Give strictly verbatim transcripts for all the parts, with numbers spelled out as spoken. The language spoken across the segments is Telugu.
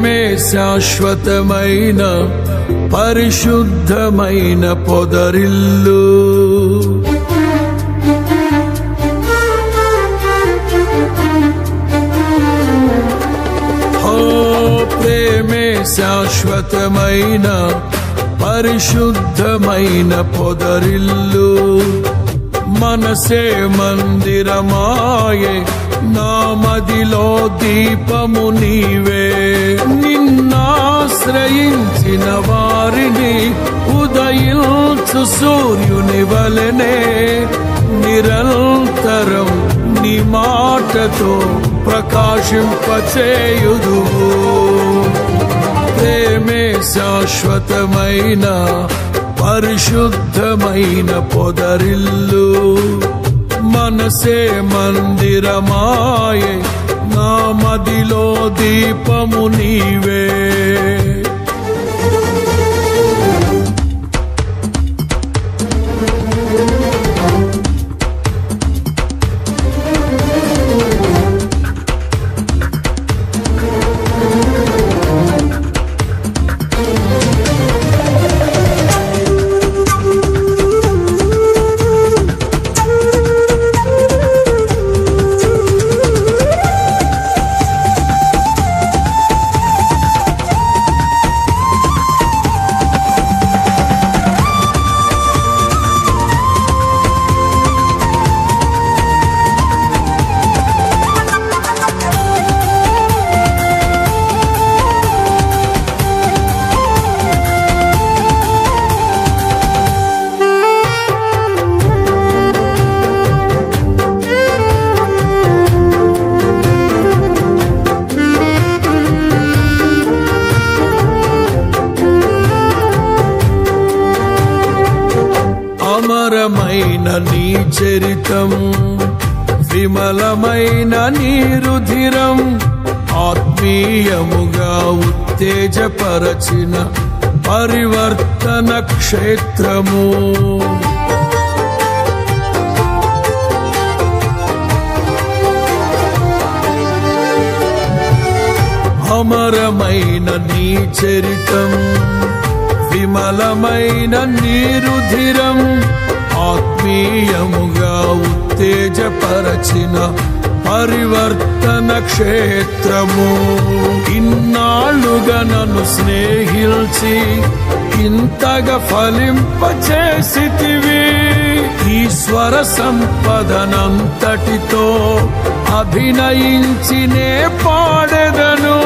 ప్రేమే శాశ్వతమైన పరిశుద్ధమైన పొదరిల్లు. ఓ ప్రేమే శాశ్వతమైన పరిశుద్ధమైన పొదరిల్లు. మనసే మందిరమాయే నా మదిలో దీపము నీవే. నిన్నాశ్రయించిన వారిని ఉదయించు సూర్యుని వలెనే నిరంతరం నీ మాటతో ప్రకాశింపచేయుదువు. ప్రేమే శాశ్వతమైన పరిశుద్ధమైన పొదరిల్లు. మనసే మందిరమాయే నా మదిలో దీపము నీవే. అమరమైన నీ చరితం, విమలమైన నీ రుధిరం, ఆత్మీయముగా ఉత్తేజపరచిన పరివర్తన క్షేత్రము. అమరమైన నీ చరితం, విమలమైన నీ రుధిరం, ఆత్మీయముగా ఉత్తేజపరచిన పరివర్తన క్షేత్రము. ఇన్నాళ్ళుగా నన్ను స్నేహిల్చి ఇంతగా ఫలింపచేసితివి. ఈశ్వర సంపదనంతటితో అభినయించినే పాడెదను.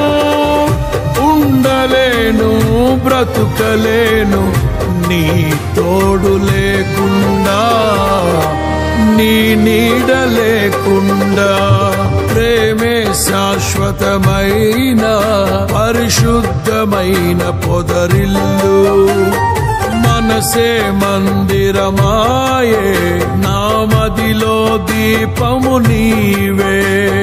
ఉండలేను బ్రతుకలేను నీ తోడు లేకుండా, నీ నీడ లేకుండా. ప్రేమే శాశ్వతమైన పరిశుద్ధమైన పొదరిల్లు. మనసే మందిరమాయే నా మదిలో దీపము నీవే.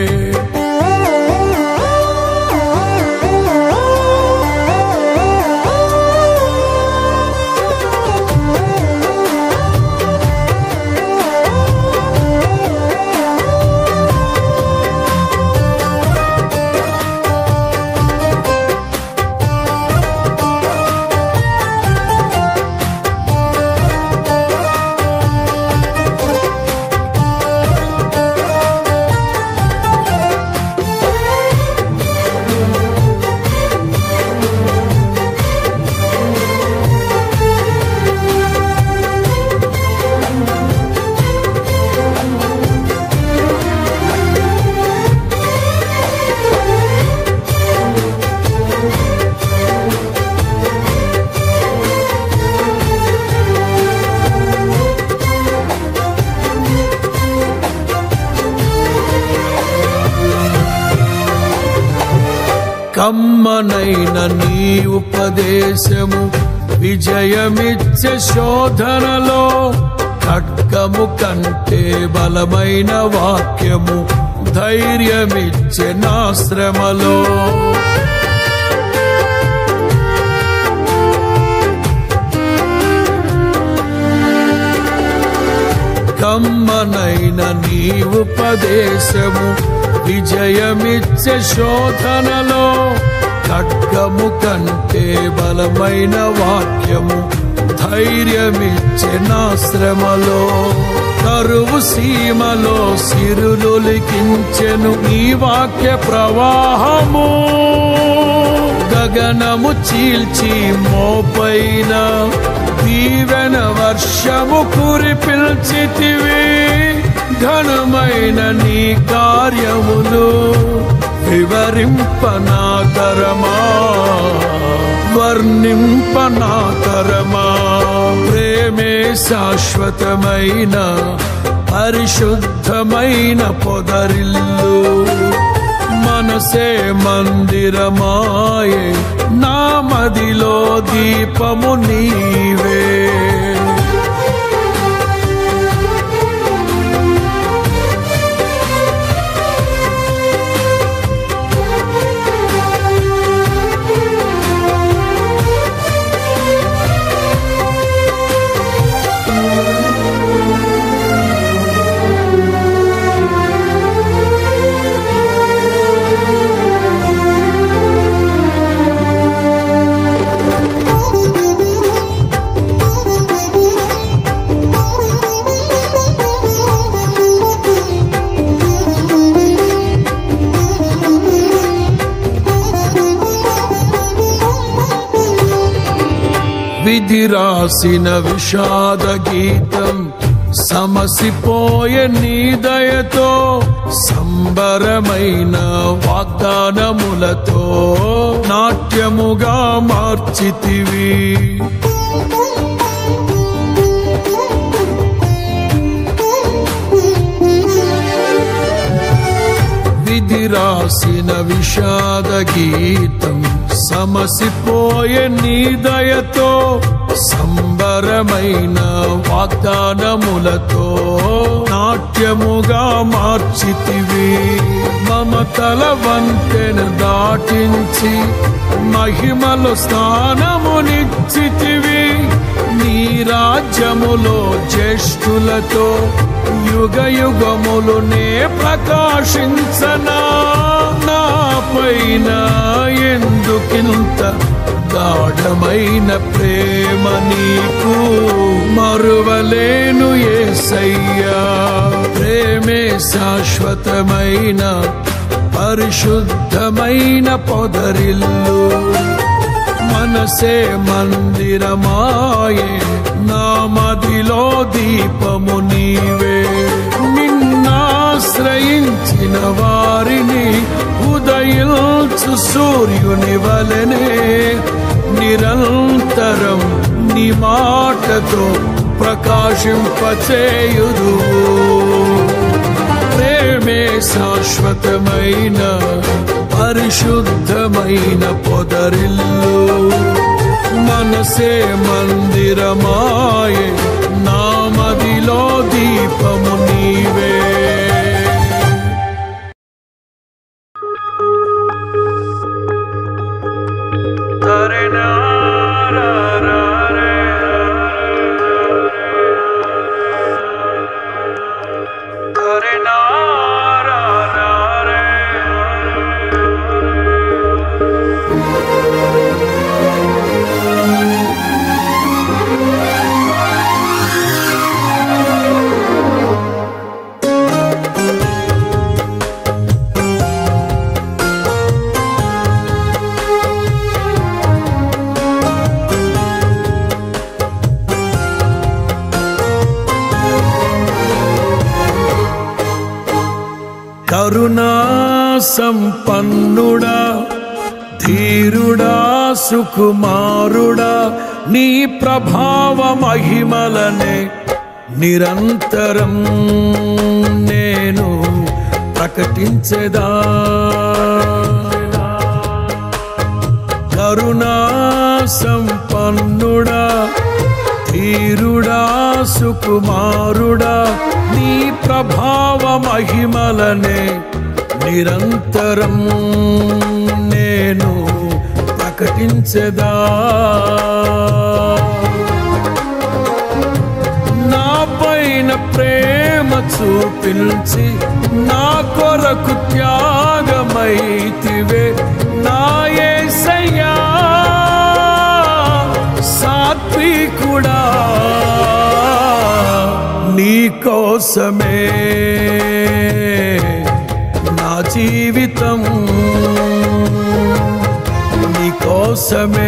కమ్మనైన నీ ఉపదేశము విజయమిచ్చే శోధనలో. ఖడ్గము కంటే బలమైన వాక్యము ధైర్యమిచ్చే నా శ్రమలో. కమ్మనైన నీ ఉపదేశము విజయమిచ్చే శోధనలో ఖడ్గము కంటే బలమైన వాక్యము ధైర్యమిచ్చే నా శ్రమలో. కరువు సీమలో సిరులు లిఖించెను నీ వాక్య ప్రవాహము. గగనము చీల్చి మోపైన దీవెన వర్షము కురిపిల్చితివి. ఘనమైన నీ కార్యములు వివరింపనాతరమా వర్ణింపనాతరమా. ప్రేమే శాశ్వతమైన పరిశుద్ధమైన పొదరిల్లు. మనసే మందిరమాయే నా మదిలో దీపము నీవే. విధి రాసిన విషాద గీతం సమసిపోయే నీ దయతో. సంబరమైన వాగ్దానములతో నాట్యముగా మార్చితివి. విధి రాసిన విషాద గీతం సమసిపోయే నీ దయతో. సంబరమైన వాగ్దానములతో నాట్యముగా మార్చితివి. మమతల వంతెను దాటించి మహిమలో స్థానమునిచ్చితివి. నీ రాజ్యములో జ్యేష్ఠులతో యుగ యుగములునే ప్రకాశించనా. నా పైన ఎందుకింత గాఢమైన ప్రేమ నీకు మరువలేను యేసయ్యా. ప్రేమే శాశ్వతమైన పరిశుద్ధమైన పొదరిల్లు. మనసే మందిరమాయే నా మదిలో దీపము నీవే. నిన్నాశ్రయించిన వారిని ఉదయించు సూర్యుని వలెనే నిరంతరం నీ మాటతో ప్రకాశింపచేయుదు. ప్రేమే శాశ్వతమైన పరిశుద్ధమైన పొదరిల్లు. మనసే మందిరమాయే నా మదిలో దీపము నీవే. కరుణా సంపన్నుడా ధీరుడా సుకుమారుడా నీ ప్రభావ మహిమలనే నిరంతరం నేను ప్రకటించెదా. కరుణా సంపన్నుడా ధీరుడా సుకుమారుడా నీ ప్రభావ మహిమలనే నిరంతరం నేను ప్రకటించెదా. నా పైన ప్రేమ చూపించి నా కొరకు త్యాగమైతివే నా యేసయ్యా సాత్వికుడా నీ కోసమే నా జీవితం నీ కోసమే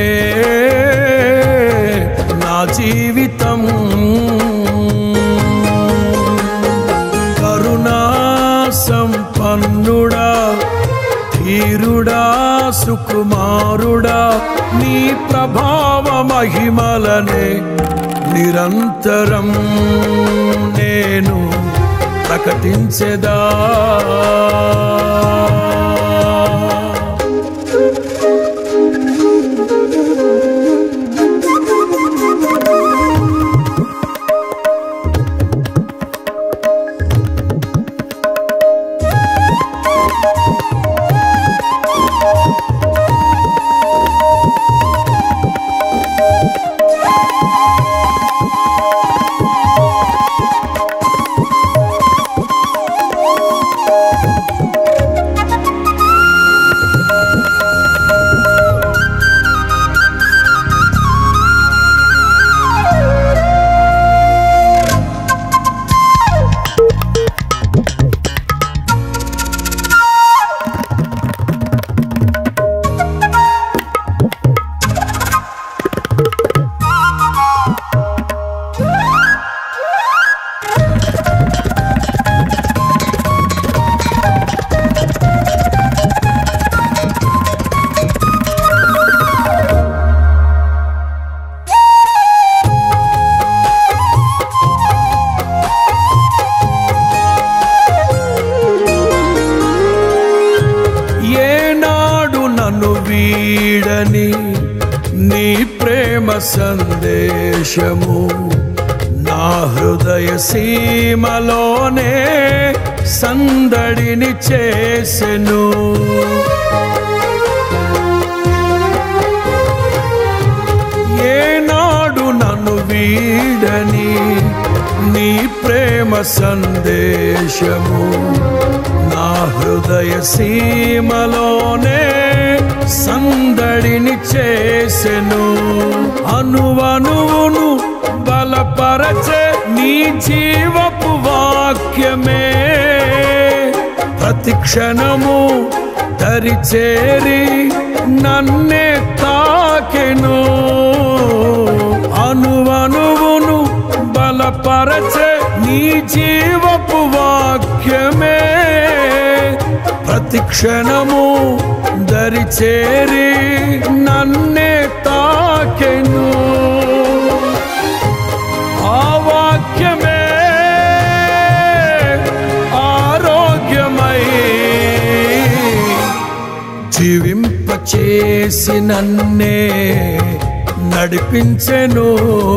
నా జీవితం కరుణా సంపన్నుడా ధీరుడా సుకుమారుడా నీ ప్రభావ మహిమలనే నిరంతరం నేను ప్రకటించెదా వీడని నీ ప్రేమ సందేశము నా హృదయ సీమలోనే సందడిని చేసెను ఏనాడు నన్ను వీడని నీ ప్రేమ సందేశము నా హృదయ సీమలోనే సందడిని చేసెను అనువనువును బలపరచే నీ జీవపు వాక్యమే ప్రతి క్షణము దరిచేరి నన్నే తాకెను అనువనువును బలపరచే నీ జీవపు వాక్యమే ప్రతి క్షణము దరిచేరి నన్నే తాకెను ఆ వాక్యమే ఆరోగ్యమై జీవింపచేసి నన్నే నడిపించెను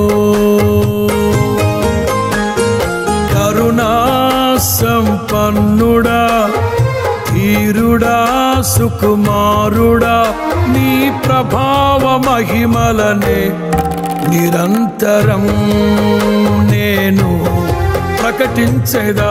కరుణా సంపన్నుడా ధీరుడా సుకుమారుడా నీ ప్రభావ మహిమలనే నిరంతరం నేను ప్రకటించెదా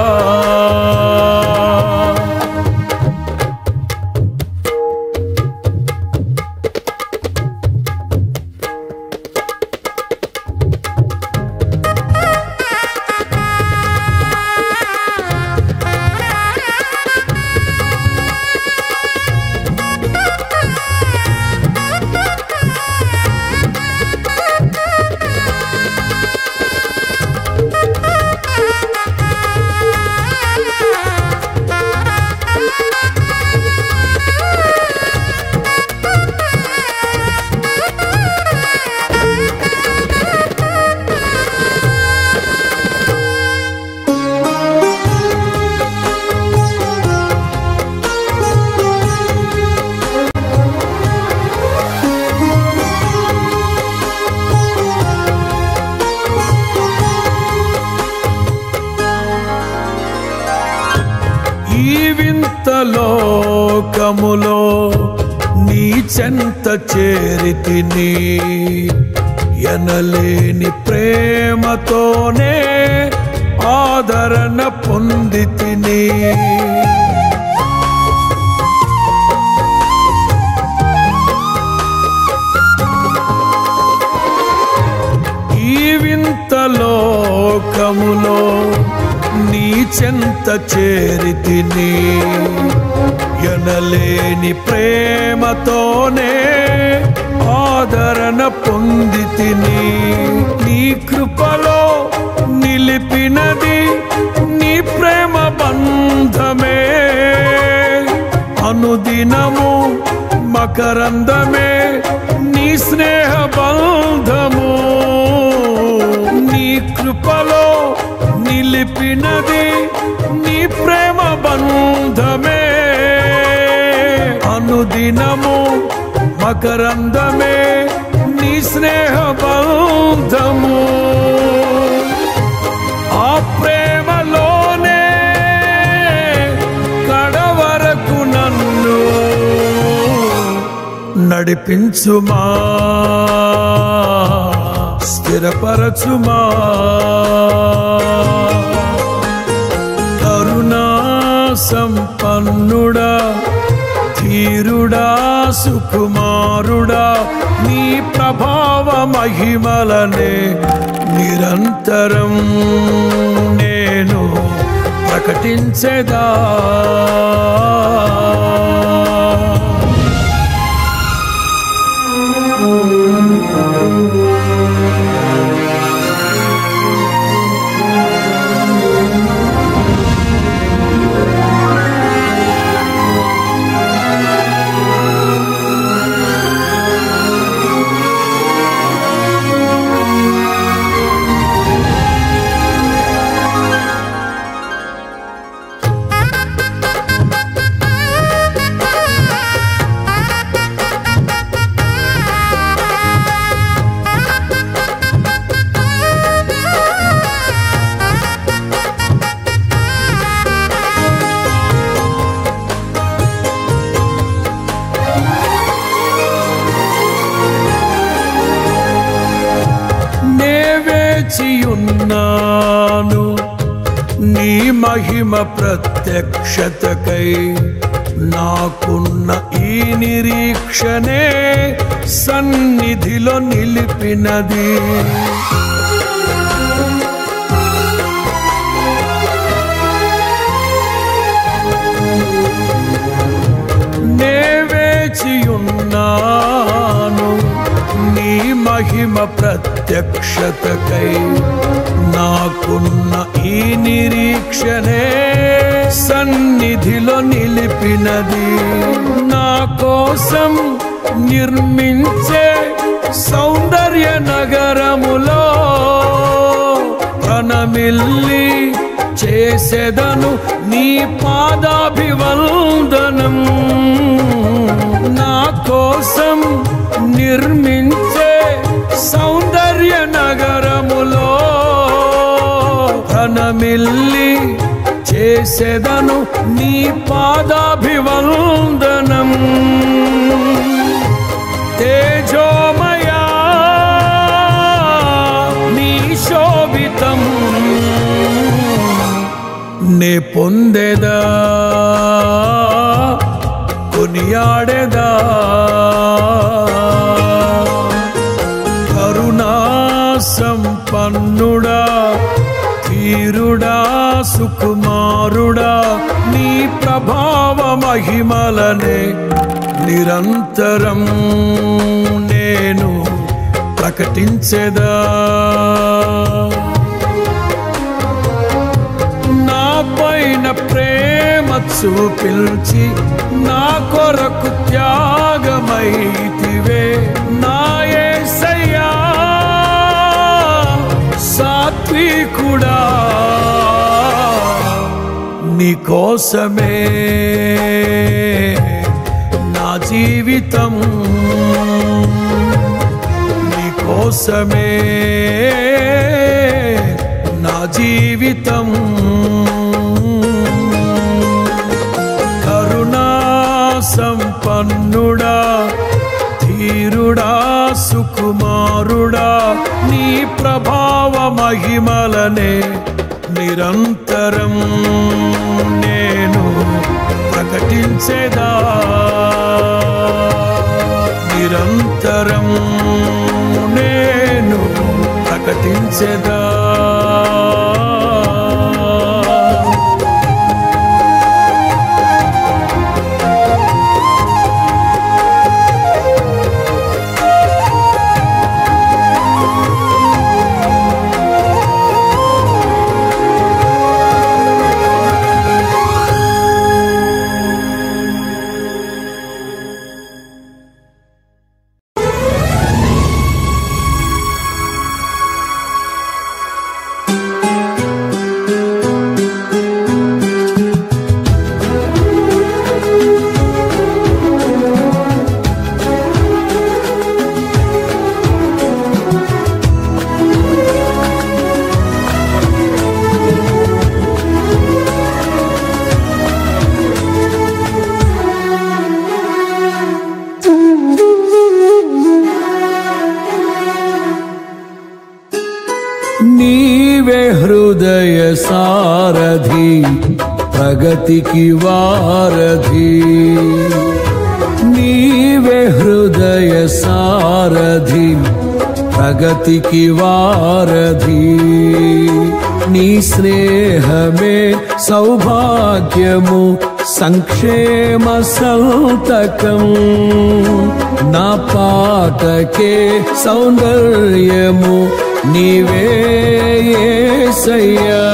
లోకములో నీ చెంత చేరితిని ఎనలేని ప్రేమతోనే ఆదరణ పొందితిని. ఈ వింత లోకములో నీ చెంత చేరితిని. ఎనలేని ప్రేమతోనే ఆదరణ పొందితిని. నీ కృపలో నిలిపినది నీ ప్రేమ బంధమే. అనుదినము మకరందమే నీ స్నేహ బంధము. నీ కృపలో నిలిపినది నీ ప్రేమ బంధమే. అనుదినము మకరందమే నీ స్నేహ బంధము. ఆ ప్రేమలోనే కడవరకు నన్ను నడిపించుమా, స్థిరపరచుమా. కరుణా సంపన్నుడా, ధీరుడా, సుకుమారుడా, నీ ప్రభావ మహిమలనే నిరంతరం నేను ప్రకటించెదా. ఉన్నాను నీ మహిమ ప్రత్యక్షతకై. నాకున్న ఈ నిరీక్షనే సన్నిధిలో నిలిపినది. నే వేచియున్నాను నీ మహిమ ప్రత్యక్షతకై. నాకున్న ఈ నిరీక్షనే సన్నిధిలో నిలిపినది. నా కోసం నిర్మించే సౌందర్య నగరములో ప్రణమిల్లి చేసెదను నీ పాదాభివందనం. నా కోసం నిర్మించే సౌందర్య నగరములో ప్రణమిల్లి చేసెదను నీ పాదాభివందనం. తేజోమయా నీ శోభితం నే పొందెదా, కొనియాడెదా. కరుణా సంపన్నుడా, ధీరుడా, సుకుమారుడా, నీ ప్రభావ మహిమలనే నిరంతరం నేను ప్రకటించెదా. నా పైన ప్రేమ చూపించి నా కొరకు త్యాగమైతివే. నా యేసయ్యా సాత్వికుడా, నీ కోసమే నా జీవితం. నీ కోసమే నా జీవితం. కరుణా సంపన్నుడా, ధీరుడా, సుకుమారుడా, నీ ప్రభావ మహిమలనే నిరంతరం నేను ప్రకటించేదా, నిరంతరం నేను ప్రకటించేదా. నీవే హృదయ సారథి ప్రగతికి వారధి, నీవే హృదయ సారథి ప్రగతికి వారధి. నీ స్నేహమే సౌభాగ్యము సంక్షేమ సంతకం, నా పాటకే సౌందర్యము నీవే యేసయ్యా.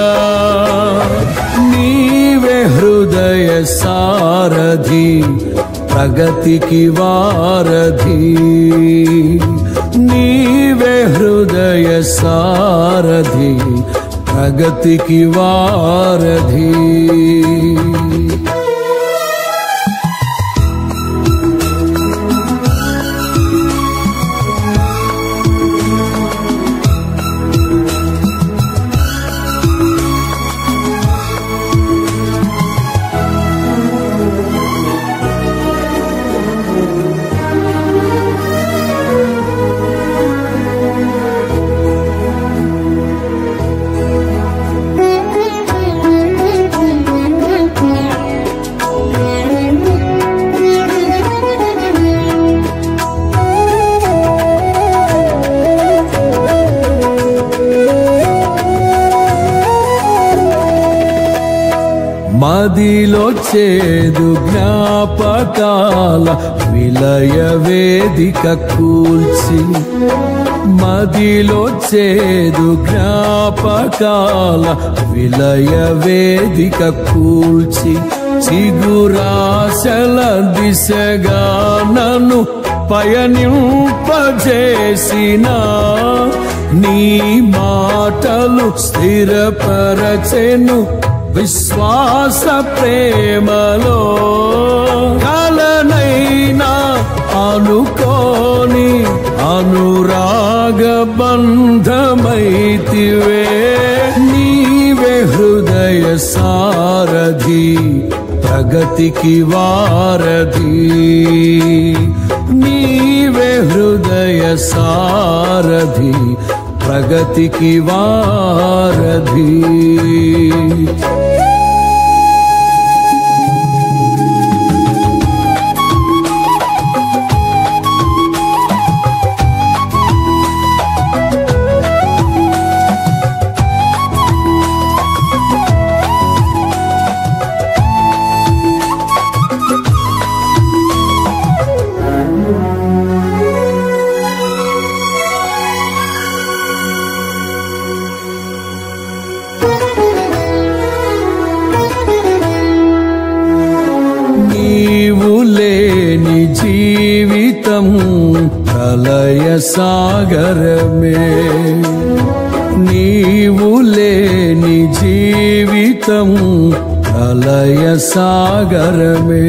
నీవే హృదయ సారథి ప్రగతికి వారధి, నీవే హృదయ సారథి ప్రగతికి వారధి. మదిలో చేదు జ్ఞాపకాల విలయ వేదిక కూల్చి, మదిలో చేదు జ్ఞాపకాల విలయ వేదిక కూల్చి, చిగురాశల దిశగా నన్ను పయనింపజేసిన నీ మాటలు స్థిరపరచెను విశ్వాస ప్రేమలో. కలనైనా అనుకోని అనురాగ బంధమైతివే. నీవే హృదయ సారథి ప్రగతికి వారధి, నీవే హృదయ సారథి ప్రగతికి వారధి. జీవితం ప్రళయ సాగరమే, నీవు లేని జీవితం ప్రళయ సాగరమే.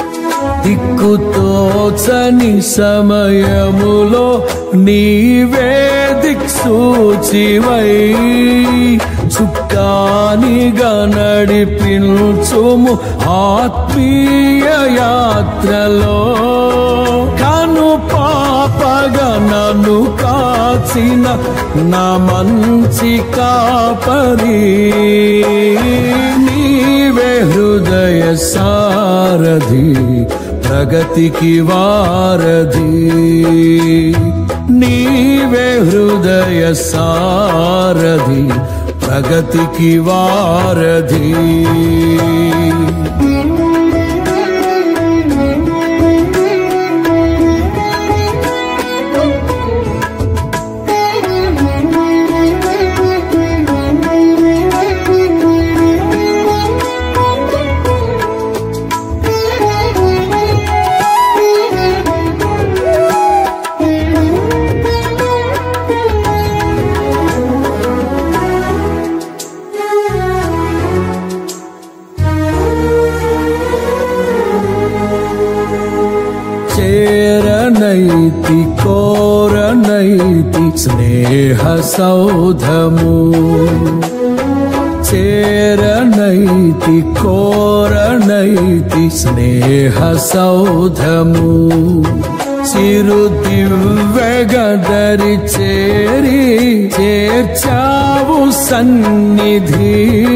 దిక్కుతోచని సమయములో నీవే దిక్సూచివై, చుక్కానిగా నడిపించుము ఆత్మీయ యాత్రలో. కను పాపగా నన్ను కాచి కాచిన నా మంచి కాపరి నీవే హృదయ సారథి ప్రగతికి వారధి నీవే హృదయ సారథి ప్రగతికి వారధి చేరనైతి కోరనైతి స్నేహ సౌధము చేరనైతి కోరనైతి స్నేహ సౌధము చిరు దివ్యగదరి చేరి చేర్చావు సన్నిధి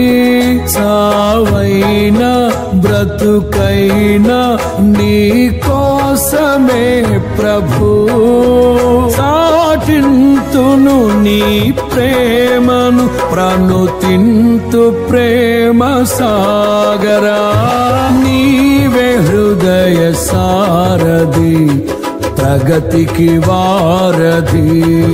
సావైన బ్రతుకైన నీ కోసమే ప్రభు సాటింతును నీ ప్రేమను ప్రణుతింతు ప్రేమ సాగరా నీవే హృదయ సారథి ప్రగతికి వారధి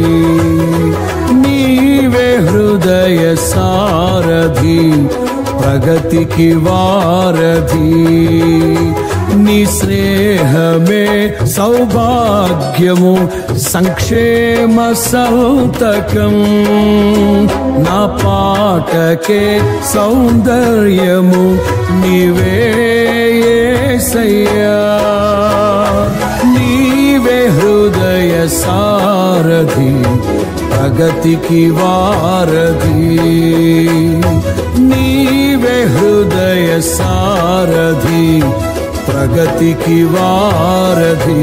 నీవే హృదయ సారథి ప్రగతికి వారధి నీ స్నేహమే సౌభాగ్యము సంక్షేమ సంతకం నా పాటకే సౌందర్యము నీవే యేసయ్యా నీవే హృదయ సారథి ప్రగతికి వారధి నీవే హృదయ సారథి ప్రగతికి వారధి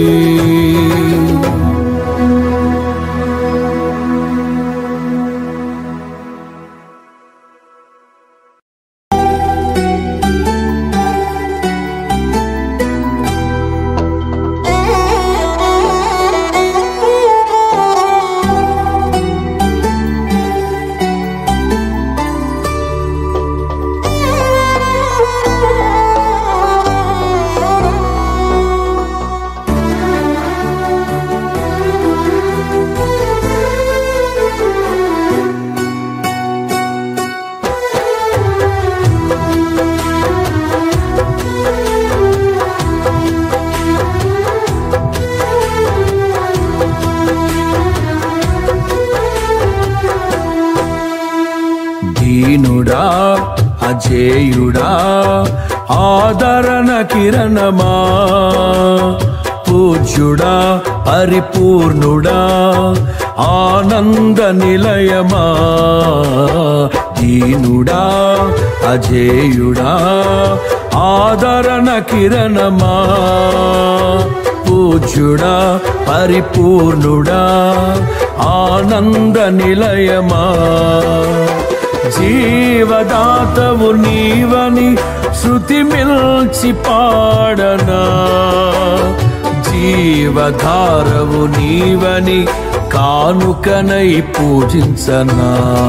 దీనుడా అజేయుడా ఆదరణ కిరణమా పూజ్యుడా పరిపూర్ణుడా ఆనంద నిలయమా దీనుడా అజేయుడా ఆదరణ కిరణమా పూజ్యుడా పరిపూర్ణుడా ఆనంద నిలయమా జీవదాతవు నీవని శృతి మిల్చి పాడనా జీవధారవు నీవని కానుకనై పూజించనా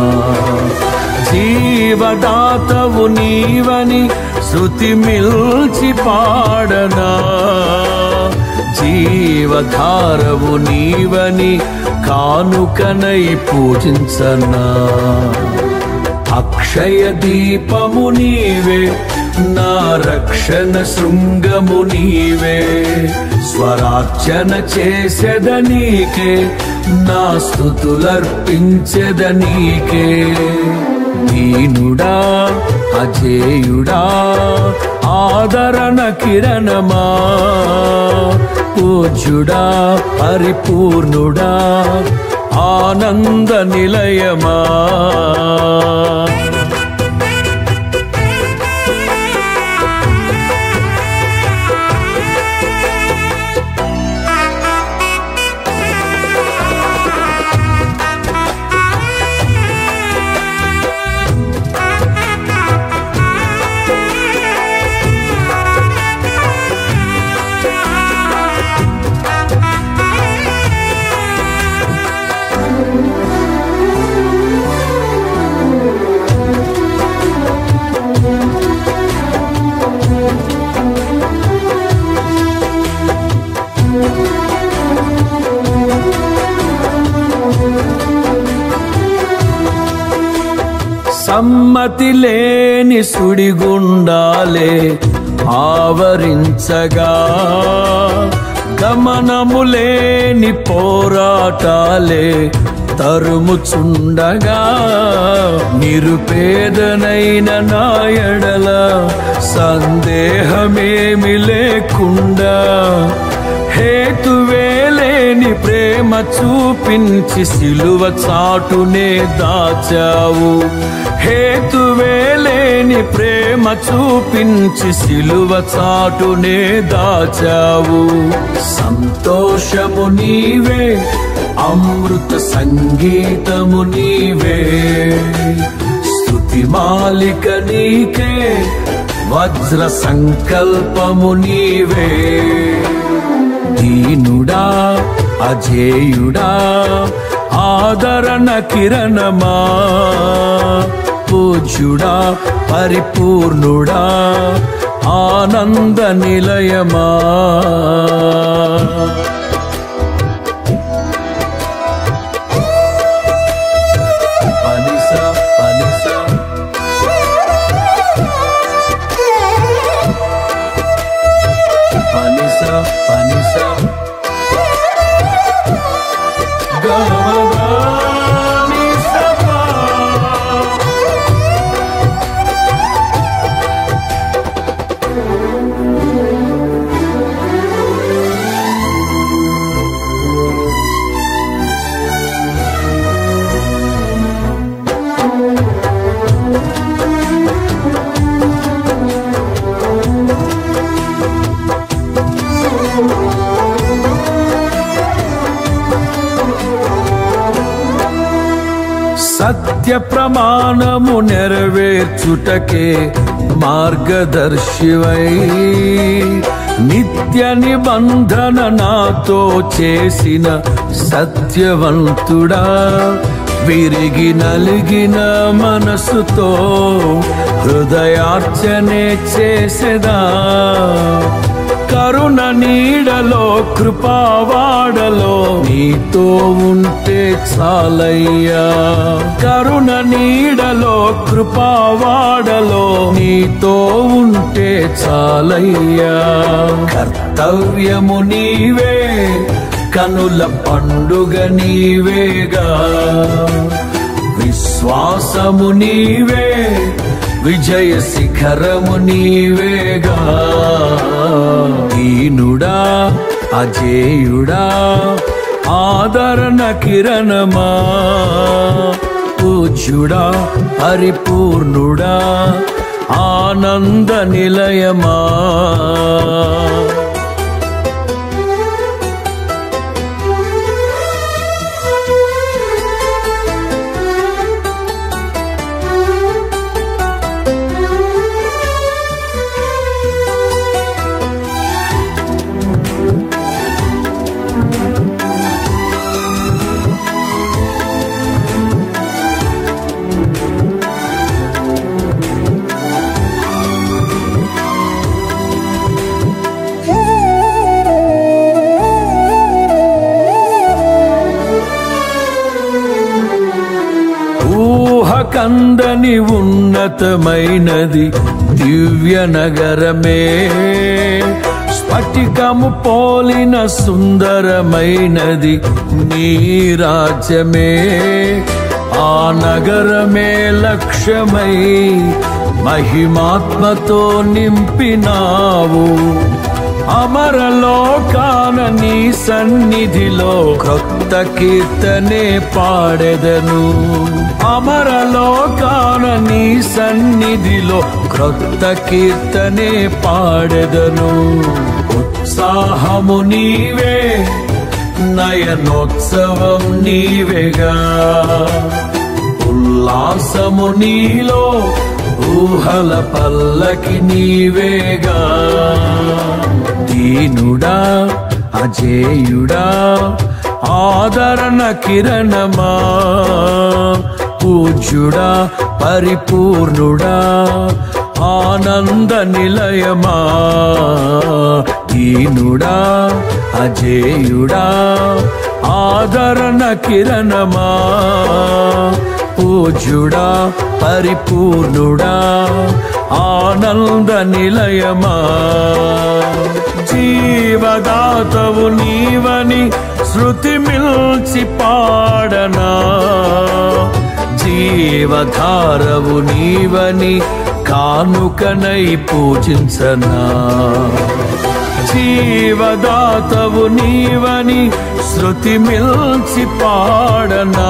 జీవదాతవు నీవని శృతి మిల్చి పాడనా జీవధారవు నీవని కానుకనై పూజించనా అక్షయ దీపము నీవే నా రక్షణ శృంగము నీవే స్వరార్చన చేసెద నీకే నా స్తుతులర్పించెద నీకే దీనుడా అజేయుడా ఆదరణ కిరణమా పూజ్యుడా పరిపూర్ణుడా ఆనంద నిలయమా సమ్మతి లేని సుడిగుండాలే ఆవరించగా, గమనము లేని పోరాటాలే తరుముచుండగా, నిరుపేదనైన నా ఎడల సందేహమేమి లేకుండా హేతువే లేని ప్రేమ చూపించి సిలువ చాటునే దాచావు. హేతువే లేని ప్రేమ చూపించి సిలువ చాటునే దాచావు. సంతోషము నీవే, అమృత సంగీతము నీవే, స్తుతి మాలిక నీకే, వజ్ర సంకల్పము నీవే. దీనుడా అజేయుడా ఆదరణ కిరణమా, పూజ్యుడా పరిపూర్ణుడా ఆనంద నిలయమా. పనిసా పనిసా పనిసా పనిసా గమగాని సపా. సత్య ప్రమాణము నెరవేర్చుటకే మార్గదర్శివై, నిత్య నిబంధన నాతో చేసిన సత్యవంతుడా, విరిగి నలిగిన మనసుతో హృదయార్చనే చేసెదా. కరుణ నీడలో కృపావాడలో నీతో ఉంటే చాలయ్యా. కరుణ నీడలో కృపావాడలో నీతో ఉంటే చాలయ్యా. కర్తవ్యము నీవే, కనుల పండుగ నీవేగా, విశ్వాసము నీవే, విజయ శిఖరము నీవేగా. దీనుడా అజేయుడా ఆదరణ కిరణమా, పూజ్యుడా పరిపూర్ణుడా ఆనంద నిలయమా. కందని ఉన్నతమైనది దివ్య నగరమే, స్ఫటికము పోలిన సుందరమైనది నీ రాజ్యమే. ఆ నగరమే లక్ష్యమై మహిమాత్మతో నింపినావు. అమరలోకాన నీ సన్నిధిలో క్రొత్త కీర్తనే పాడెదను. అమరలోకాన నీ సన్నిధిలో క్రొత్త కీర్తనే పాడెదను. ఉత్సాహము నీవే, నయనోత్సవం నీవేగా, ఉల్లాసము నీలో ఊహల పల్లకి నీవేగా. దీనుడా అజేయుడా ఆదరణ కిరణమా, పూజ్యుడా పరిపూర్ణుడా ఆనంద నిలయమా. దీనుడా అజేయుడా ఆదరణ కిరణమా, పూజ్యుడా పరిపూర్ణుడా ఆనంద నిలయమా జీవదాతవు నీవని శృతి మిల్చి పాడనా జీవధారవు నీవని కానుకనై పూజించనా జీవదాతవు నీవని శృతి మిల్చి పాడనా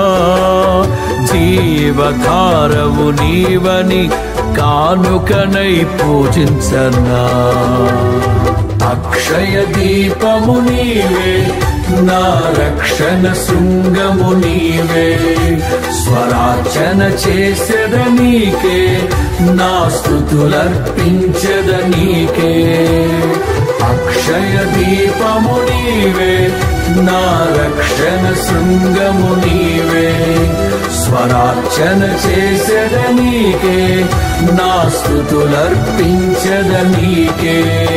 జీవధారవు నీవని కానుకనై పూజించనా అక్షయ దీపము నీవే నా రక్షణ శృంగము నీవే స్వరార్చన చేసెద నీకే నా స్తుతులర్పించెద నీకే అక్షయ దీపము నీవే నా రక్షణ శృంగము నీవే స్వరార్చన చేసెద నీకే నా స్తుతులర్పించెద నీకే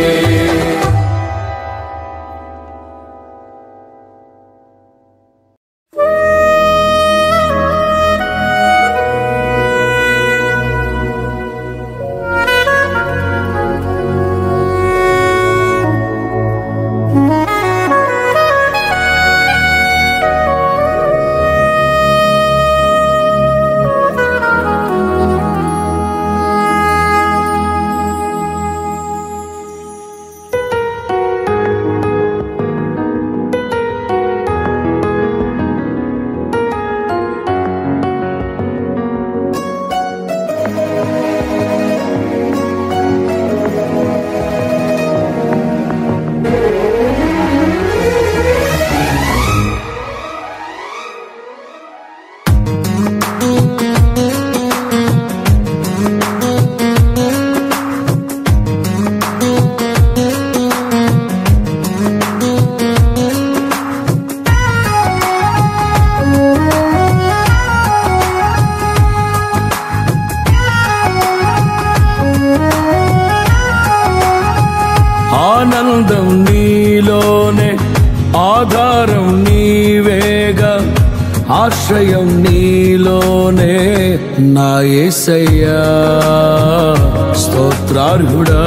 ఆనందం నీలోనే ఆధారం నీవేగా ఆశ్రయం నీలోనే నా యేసయ్యా స్తోత్రార్హుడా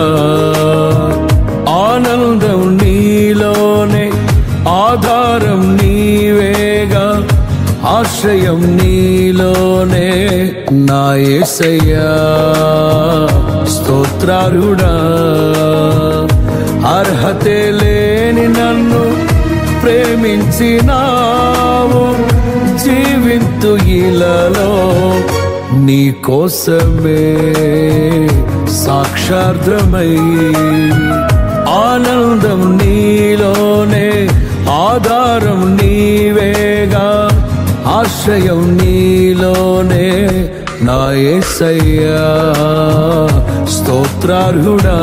ఆనందం నీలోనే ఆధారం నీవేగా ఆశ్రయం నీలోనే నా యేసయ్యా స్తోత్రార్హుడా అర్హతే లేని నన్ను ప్రేమించినావు జీవింతు ఇలలో నీ కోసమే సాక్షార్థమై ఆనందం నీలోనే ఆధారం నీవేగా ఆశ్రయం నీలోనే నా యేసయ్యా స్తోత్రార్హుడా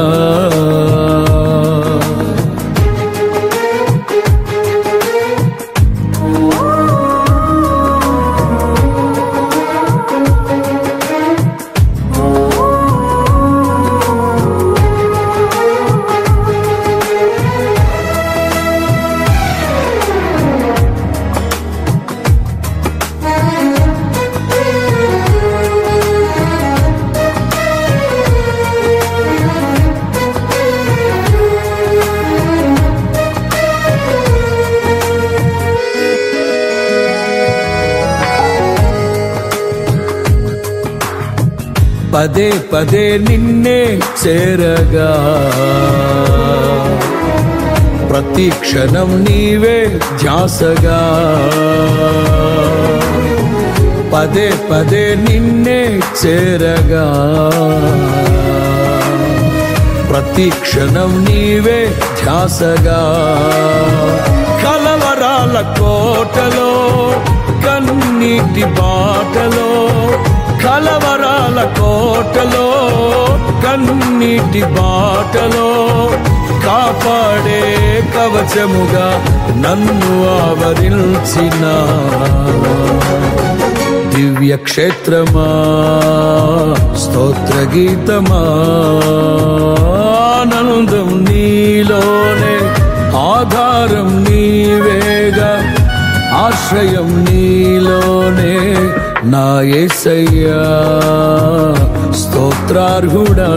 పదే పదే నిన్నే చేరగా ప్రతి క్షణం నీవే ధ్యాసగా పదే పదే నిన్నే చేరగా ప్రతి క్షణం నీవే ధ్యాసగా కలవరాల కోటలో కన్నీటి బాటలో కలవరాల కోటలో కన్నీటి బాటలో కాపాడే కవచముగా నన్ను ఆవరించిన దివ్య క్షేత్రమా స్తోత్ర గీతమా ఆనందం నీలోనే ఆధారం నీవేగా ఆశ్రయం నీలోనే నా యేసయ్యా స్తోత్రార్హుడా.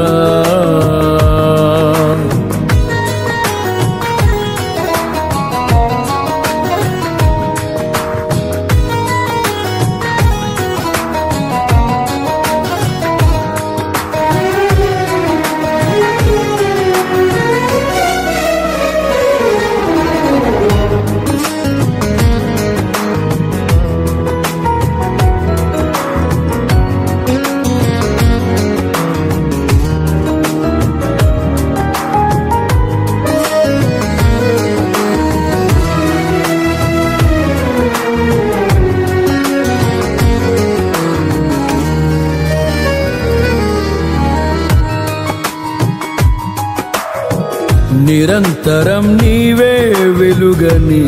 నిరంతరం నీవే వెలుగని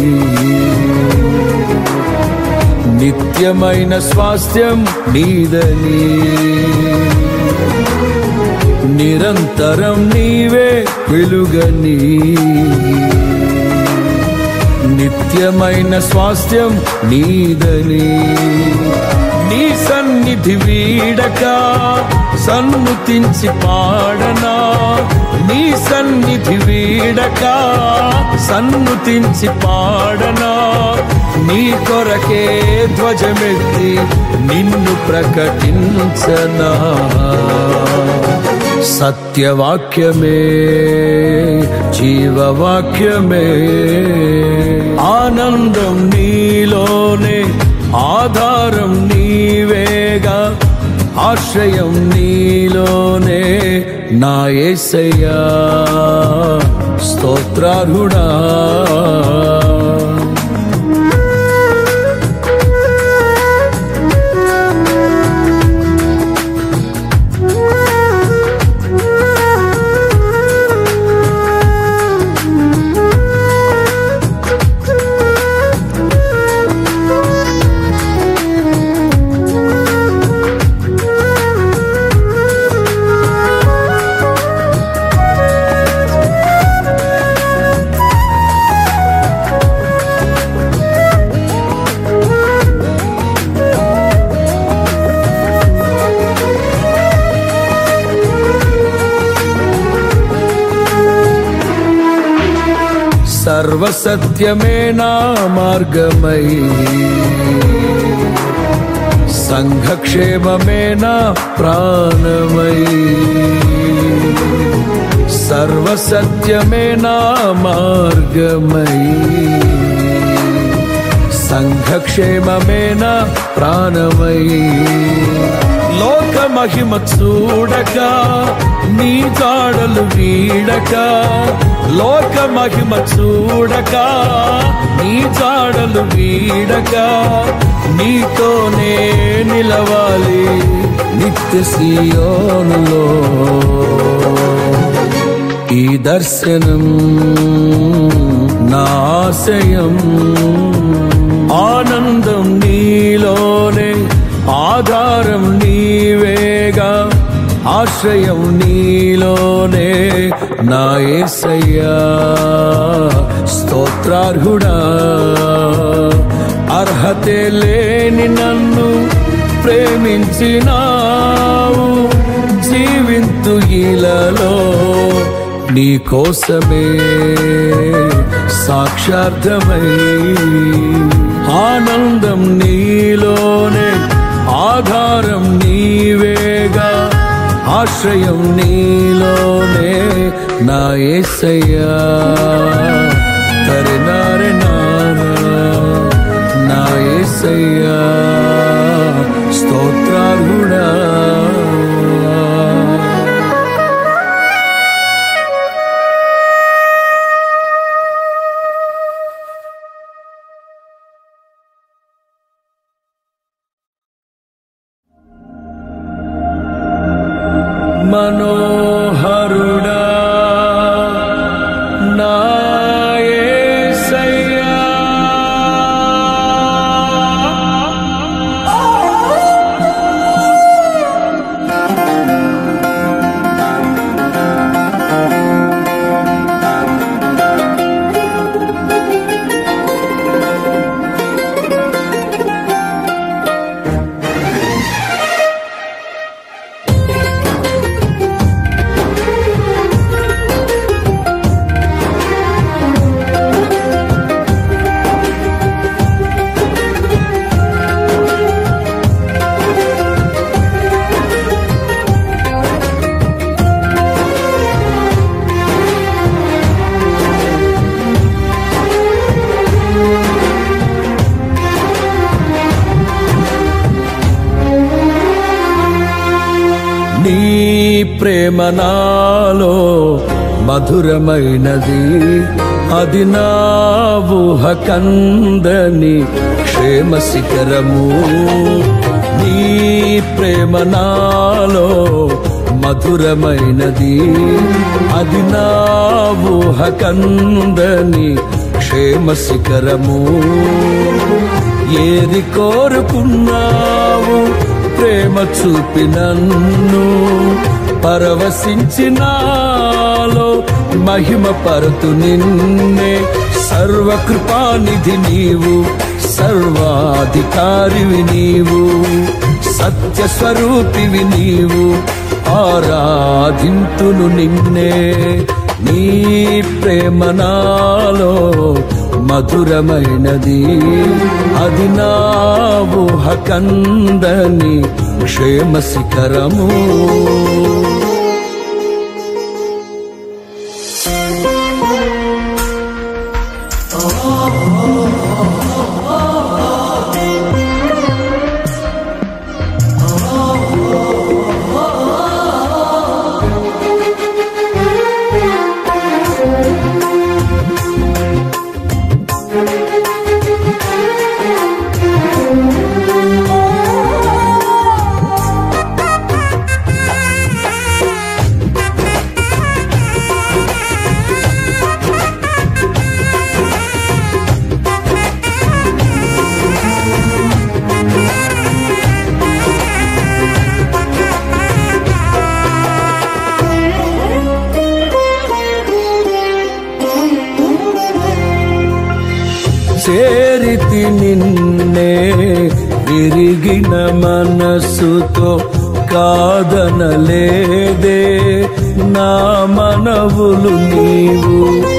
నిత్యమైన స్వాస్థ్యం నీదని. నిరంతరం నీవే వెలుగని నిత్యమైన స్వాస్థ్యం నీదని. నీ సన్నిధి వీడక సన్నుతించి పాడనా, నీ సన్నిధి వీడక సన్నుతించి పాడనా. నీ కొరకే ధ్వజమెత్తి నిన్ను ప్రకటించనా. సత్యవాక్యమే జీవవాక్యమే, ఆనందం నీలోనే ఆధారం నీవేగా. ఆశ్రయం నీలోనే నా యేసయ్యా స్తోత్రార్హుడా. సర్వసత్యమే నా మార్గమై, సంఘక్షేమమే నా ప్రాణమై. సర్వసత్యమే నా మార్గమై, సంఘక్షేమమే నా ప్రాణమై. లోక మహిమ చూడక నీ జాడలు వీడక, లోక మహిమ చూడక నీ జాడలు వీడక. నీతోనే నిలవాలి నిత్య సియోనులో. ఈ దర్శనం నా ఆశయం, ఆనందం నీలోనే ఆధారం నీవేగా. ఆశ్రయం నీలోనే నా యేసయ్యా స్తోత్రార్హుడా. అర్హతే లేని నన్ను ప్రేమించినావు, జీవింతు ఇలలో నీ కోసమే సాక్షార్థమై. ఆనందం నీలోనే ఆధారం నీవేగా. ఆశ్రయం నీలోనే నా యేసయ్యా. తరినారె నానా నా యేసయ్యా స్తోత్రార్హుడా. మనోహరుడా నా యేసయ్యా, ప్రేమ నాలో మధురమైనది, అది నా ఊహ కందని క్షేమ శిఖరము. నీ ప్రేమ నాలో మధురమైనది, అది నా ఊహ కందని క్షేమ శిఖరము. ఏది కోరుకున్నావు ప్రేమ చూపి నన్ను పరవశించినాలో మహిమ పరతు నిన్నే. సర్వకృపానిధి నీవు, సర్వాధికారివి నీవు, సత్య స్వరూపివి నీవు, ఆరాధింతును నిన్నే. నీ ప్రేమ నాలో మధురమైనది, అది నా ఊహ కందని క్షేమ శిఖరము. చేరితి నిన్నే విరిగిన మనసుతో, కాదనలేదే నా మనవులు నీవు.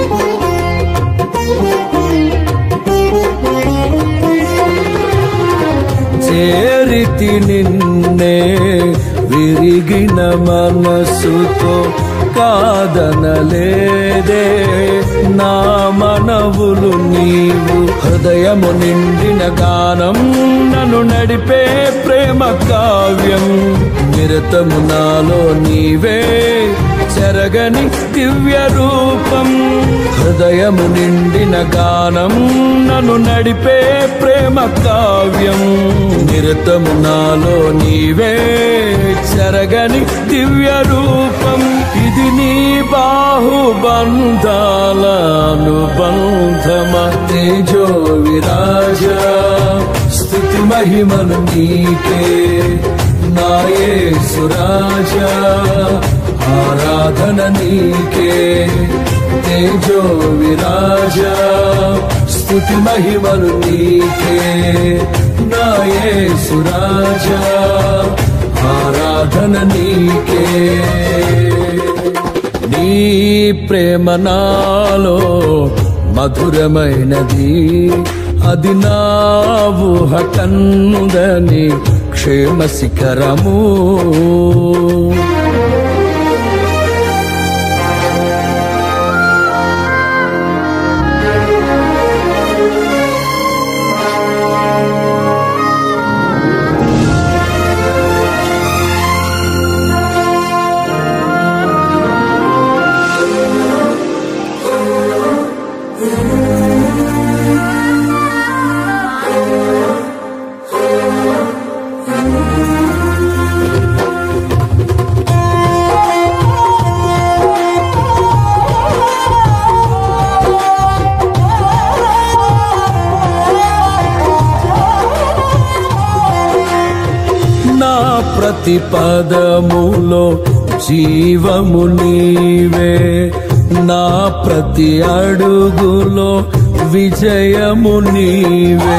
చేరితి నిన్నే విరిగిన మనసుతో, కాదనలేదే నా మనవులు నీవు. హృదయము నిండిన గానం నన్ను నడిపే ప్రేమ కావ్యం, నిరతము నాలో నీవే చెరగని దివ్య రూపం. హృదయము నిండిన గానం నన్ను నడిపే ప్రేమ కావ్యం, నిరతము నాలో నీవే చెరగని దివ్య రూపం. ఇది నీ బాహుబంధాల అనుబంధమ. తేజో విరాజ స్తుతి మహిమను నీకే, నా యేసు రాజా ఆరాధన నీకే. తేజో విరాజ స్తుతి మహిమను నీకే, నా యేసు రాజా ఆరాధన నీకే. నీ ప్రేమ నాలో మధురమైనది, అది నా ఊహ కందని క్షేమ శిఖరము. ప్రతి పదములో జీవము నీవే, నా ప్రతి అడుగులో విజయము నీవే.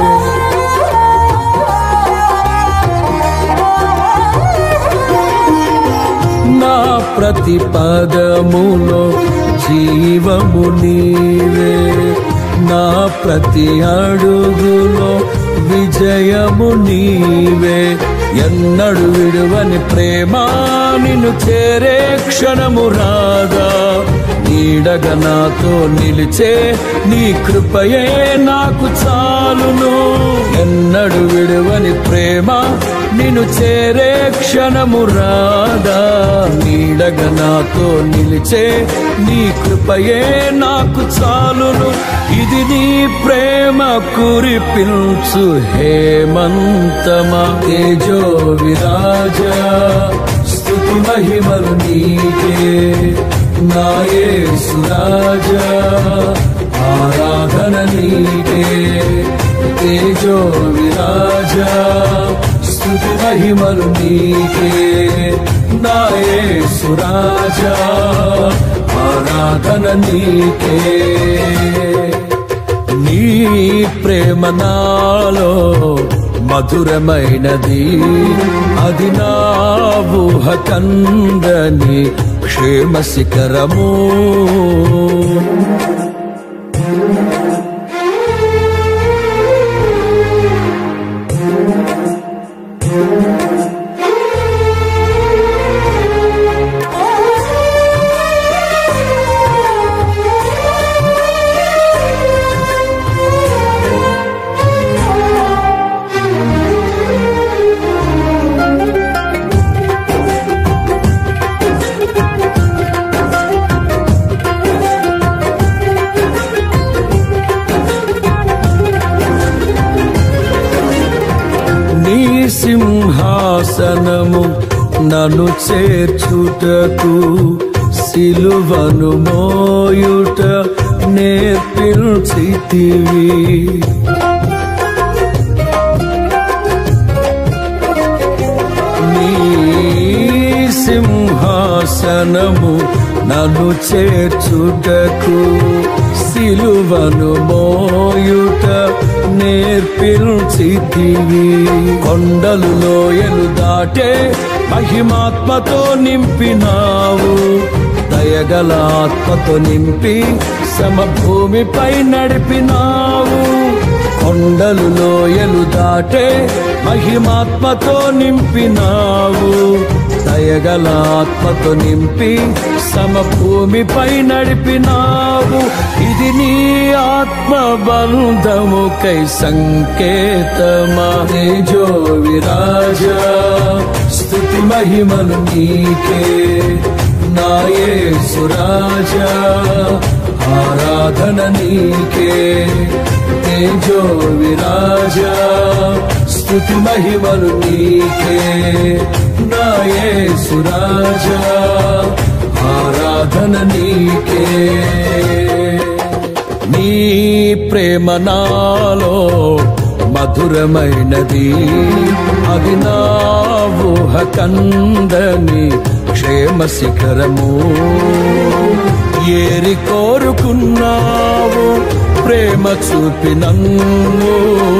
నా ప్రతి పదములో జీవము నీవే, నా ప్రతి అడుగులో విజయము నీవే. ఎన్నడు విడువని ప్రేమ నిన్ను చేరే క్షణము రాదా, నీడగా నాతో నిలిచే నీ కృపయే నాకు చాలును. ఎన్నడు విడువని ప్రేమ నిన్ను చేరే క్షణము రాదా. నీడగా నాతో నిలిచే నీ కృపయే నాకు చాలును. ఇది నీ ప్రేమ కురిపించు హేమంతమా. తేజో విరాజా స్తుతి మహిమలు నీకే నా యేసు రాజా, ఆరాధన నీకే. తేజో విరాజా స్తుతి మహిమలు నీకే నా యేసు రాజా, ఆరాధన నీకే. నీ ప్రేమ నాలో మధురమైనది, అది నా ఊహ కందని క్షేమ శిఖరము. సింహాసనము నన్ను చేర్చుటకు సిలువను మోయుట నేర్పించితివి. నీ సింహాసనము నన్ను చేర్చుటకు సిలువను మోయుట నేర్పించితివి. కొండలు లోయలు దాటే మహిమాత్మతో నింపినావు. దయగల ఆత్మతో నింపి సమభూమిపై నడిపినావు. కొండలు లోయలు దాటే మహిమాత్మతో నింపినావు. దయగల ఆత్మతో నింపి సమభూమిపై నడిపినావు. ఇది నీ ఆత్మ బంధముకై సంకేతమా. తేజో విరాజా స్తుతి మహిమలు నీకే నా యేసు రాజా, ఆరాధన నీకే. తేజో విరాజా స్తుతి మహిమలు నీకే నా యేసు రాజా, ఆరాధన నీకే. నీ ప్రేమ నాలో మధురమైనది, అది నా ఊహ కందని క్షేమ శిఖరము. ఏరి కోరుకున్నావు ప్రేమ చూపి నన్ను,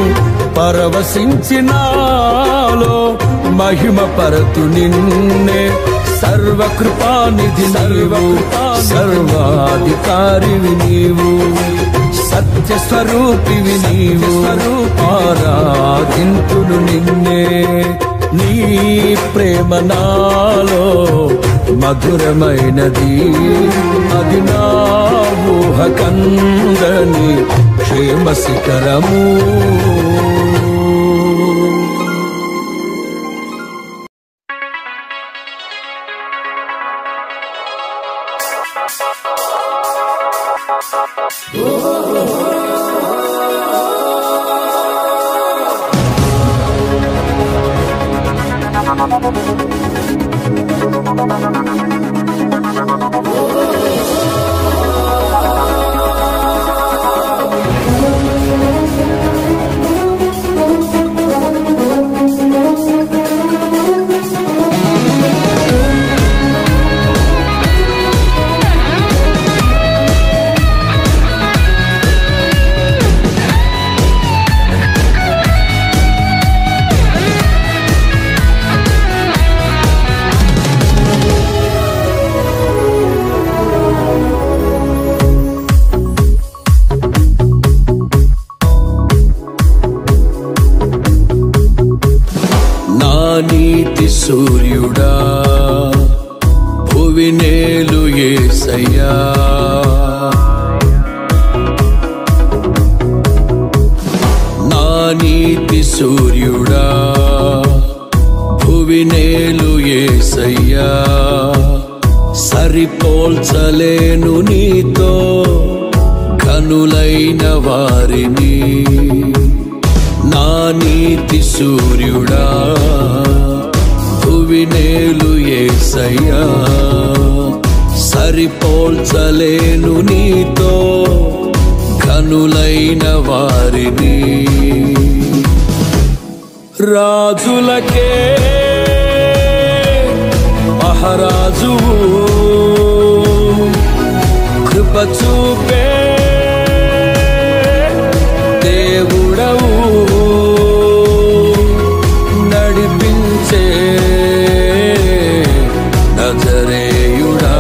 పరవశించినాలో మహిమ పరతు నిన్నే. సర్వకృపానిధి నీవు, సర్వాధికారివి నీవు, సత్య స్వరూపివి నీవు. ఆరాధింతును నిన్నే. నీ ప్రేమ నాలో మధురమైనది, అది నా ఊహ కందని క్షేమ శిఖరము. సరిపోల్చలేను నీతో ఘనులైన వారిని. నా నీతి సూర్యుడా భువినేలు యేసయ్యా, సరిపోల్చలేను నీతో ఘనులైన వారిని. రాజులకే మహారాజువు, కృప చూపే దేవుడవు, నడిపించే నజరేయుడా,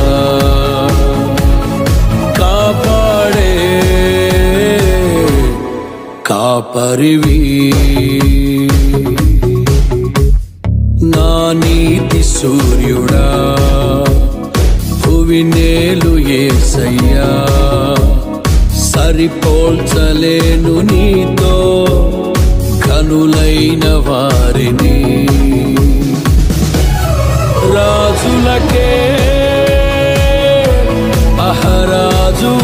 కాపాడే కాపరివి. నా నీతి సూర్యుడా భువినేలు యేసయ్యా, సరిపోల్చలేను నీతో ఘనులైన వారిని. రాజులకే మహారాజు,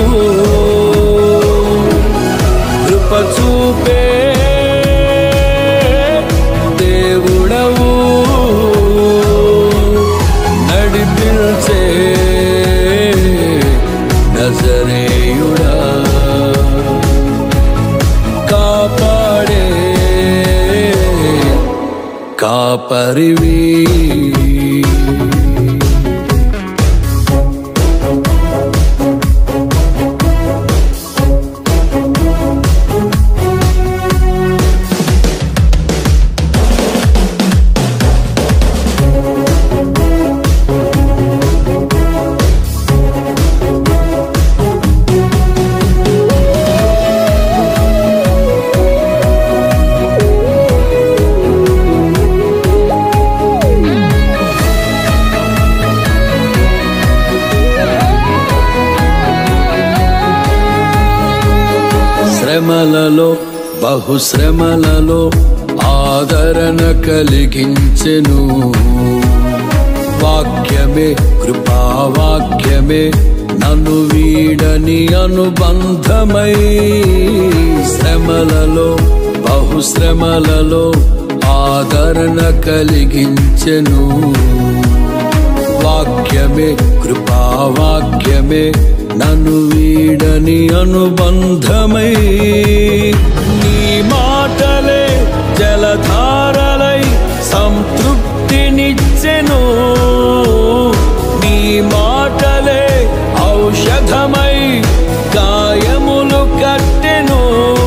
కృప చూపే దేవుడవు, నడిపించే నజరేయుడా, కాపాడే కాపరివి. శ్రమలలో బహుశ్రమలలో ఆదరణ కలిగించెను. వాక్యమే కృపావాక్యమే నన్ను వీడని అనుబంధమై. శ్రమలలో బహుశ్రమలలో ఆదరణ కలిగించెను. వాక్యమే కృపావాక్యమే నన్ను వీడని అనుబంధమై. నీ మాటలే జలధారలై సంతృప్తినిచ్చెను. నీ మాటలే ఔషధమై గాయములు కట్టెను.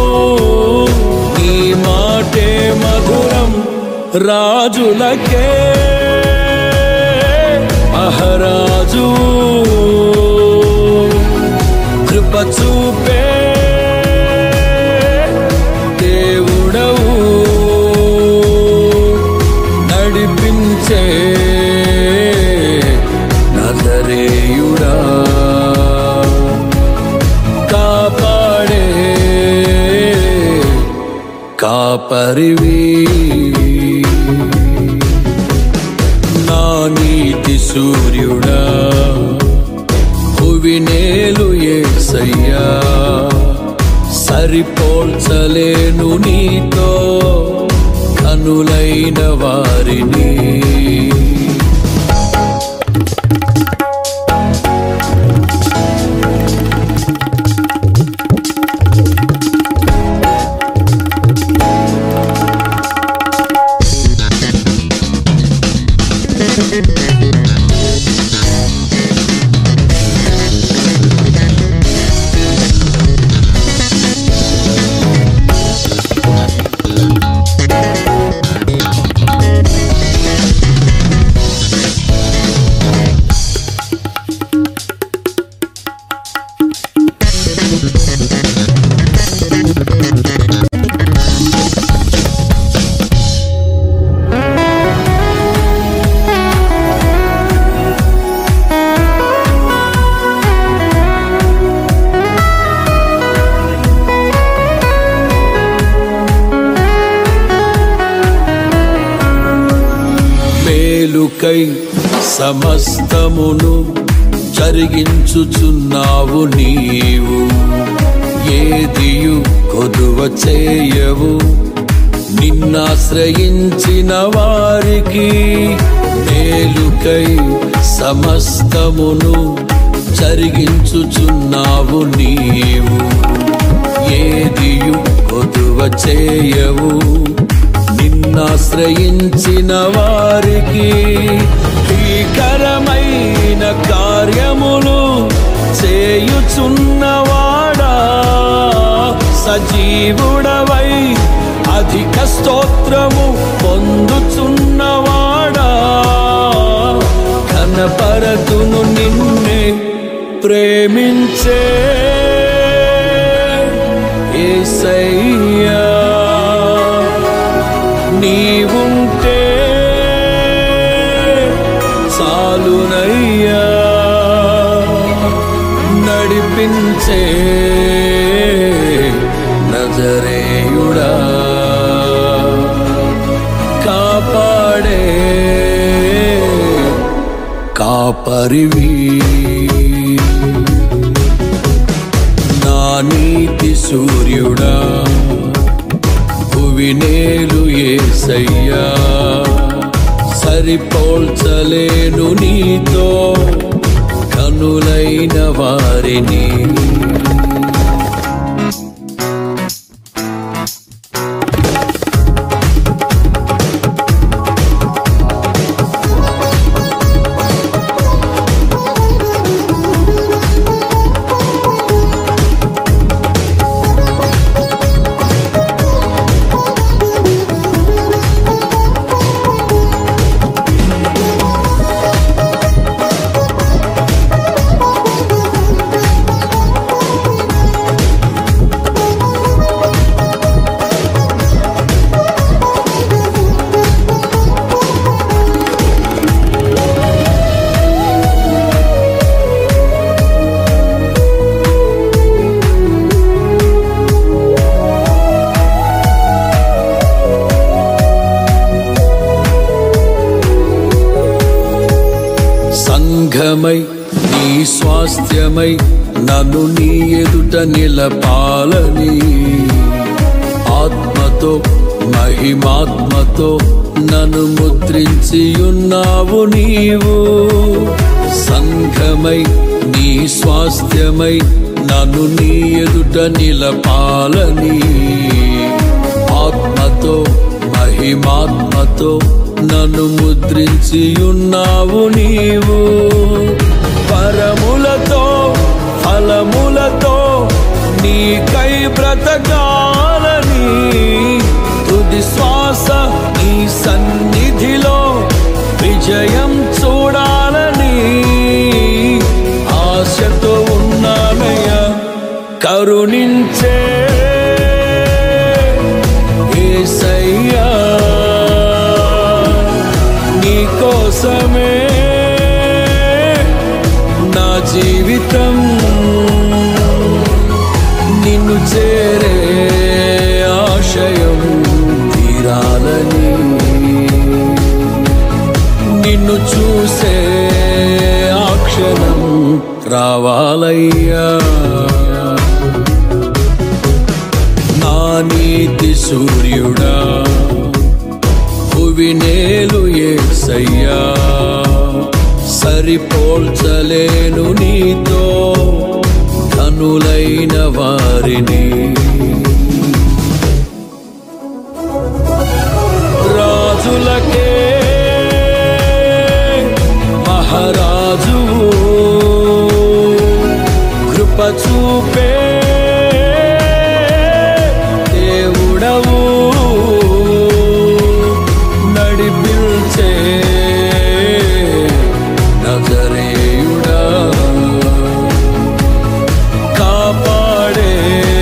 నీ మాటే మధురం రాజులకే మహారాజు, కృప చూపే దేవుడవు, నడిపించే నజరేయుడా, కాపాడే కాపరివి. నా నీతి సూర్యుడా భువినేలు యేసయ్యా, సరిపోల్చలేను నీతో ఘనులైన వారిని. మేలుకై సమస్తమును జరిగించుచున్నావు నీవు. ఏదియు కొదువ చేయవు నిన్నాశ్రయించిన వారికి. మేలుకై సమస్తమును జరిగించుచున్నావు నీవు. ఏదియు కొదువ చేయవు నిన్నాశ్రయించిన వారికి. భీకరమైన కార్యములు చేయుచున్నవాడా, సజీవుడవై అధిక స్తోత్రము పొందుచున్నవాడా, కనపరతును నిన్నే ప్రేమించే యేసయ్యా. నీవుంటే చాలునయ్యా, నడిపించే నజరేయుడా, కాపాడే కాపరివి. నా నీతి సూర్యుడా, భువినేలు యేసయ్యా. సరిపోల్చలేను నీతో కనులైన వారిని. సంఘమై నీ స్వాస్థ్యమై నన్ను నీ ఎదుట నిలపాలని. ఆత్మతో మహిమాత్మతో నన్ను ముద్రించి ఉన్నావు నీవు. సంఘమై నీ స్వాస్థ్యమై నన్ను నీ ఎదుట నిలపాలని. ఆత్మతో మహిమాత్మతో నన్ను ముద్రించి ఉన్నావు నీవు. పరములతో ఫలములతో నీకై బ్రతకాలని. తుది శ్వాస నీ సన్నిధిలో విజయం చూడాలని ఆశతో ఉన్నానయ్యా. కరుణించే యేసయ్యా, కోసమే నా జీవితం. నిన్ను చేరే ఆశయం తీరాలని. నిన్ను చూసే ఆ క్షణం రావాలయ్యా. నా నీతి సూర్యుడా, భువినేలు యేసయ్యా. సరిపోల్చలేను నీతో కనులైన వారిని. రాజులకే మహారాజు, కృప చూపే దేవుడవు. నడిపించే నజరేయుడా, కాపాడే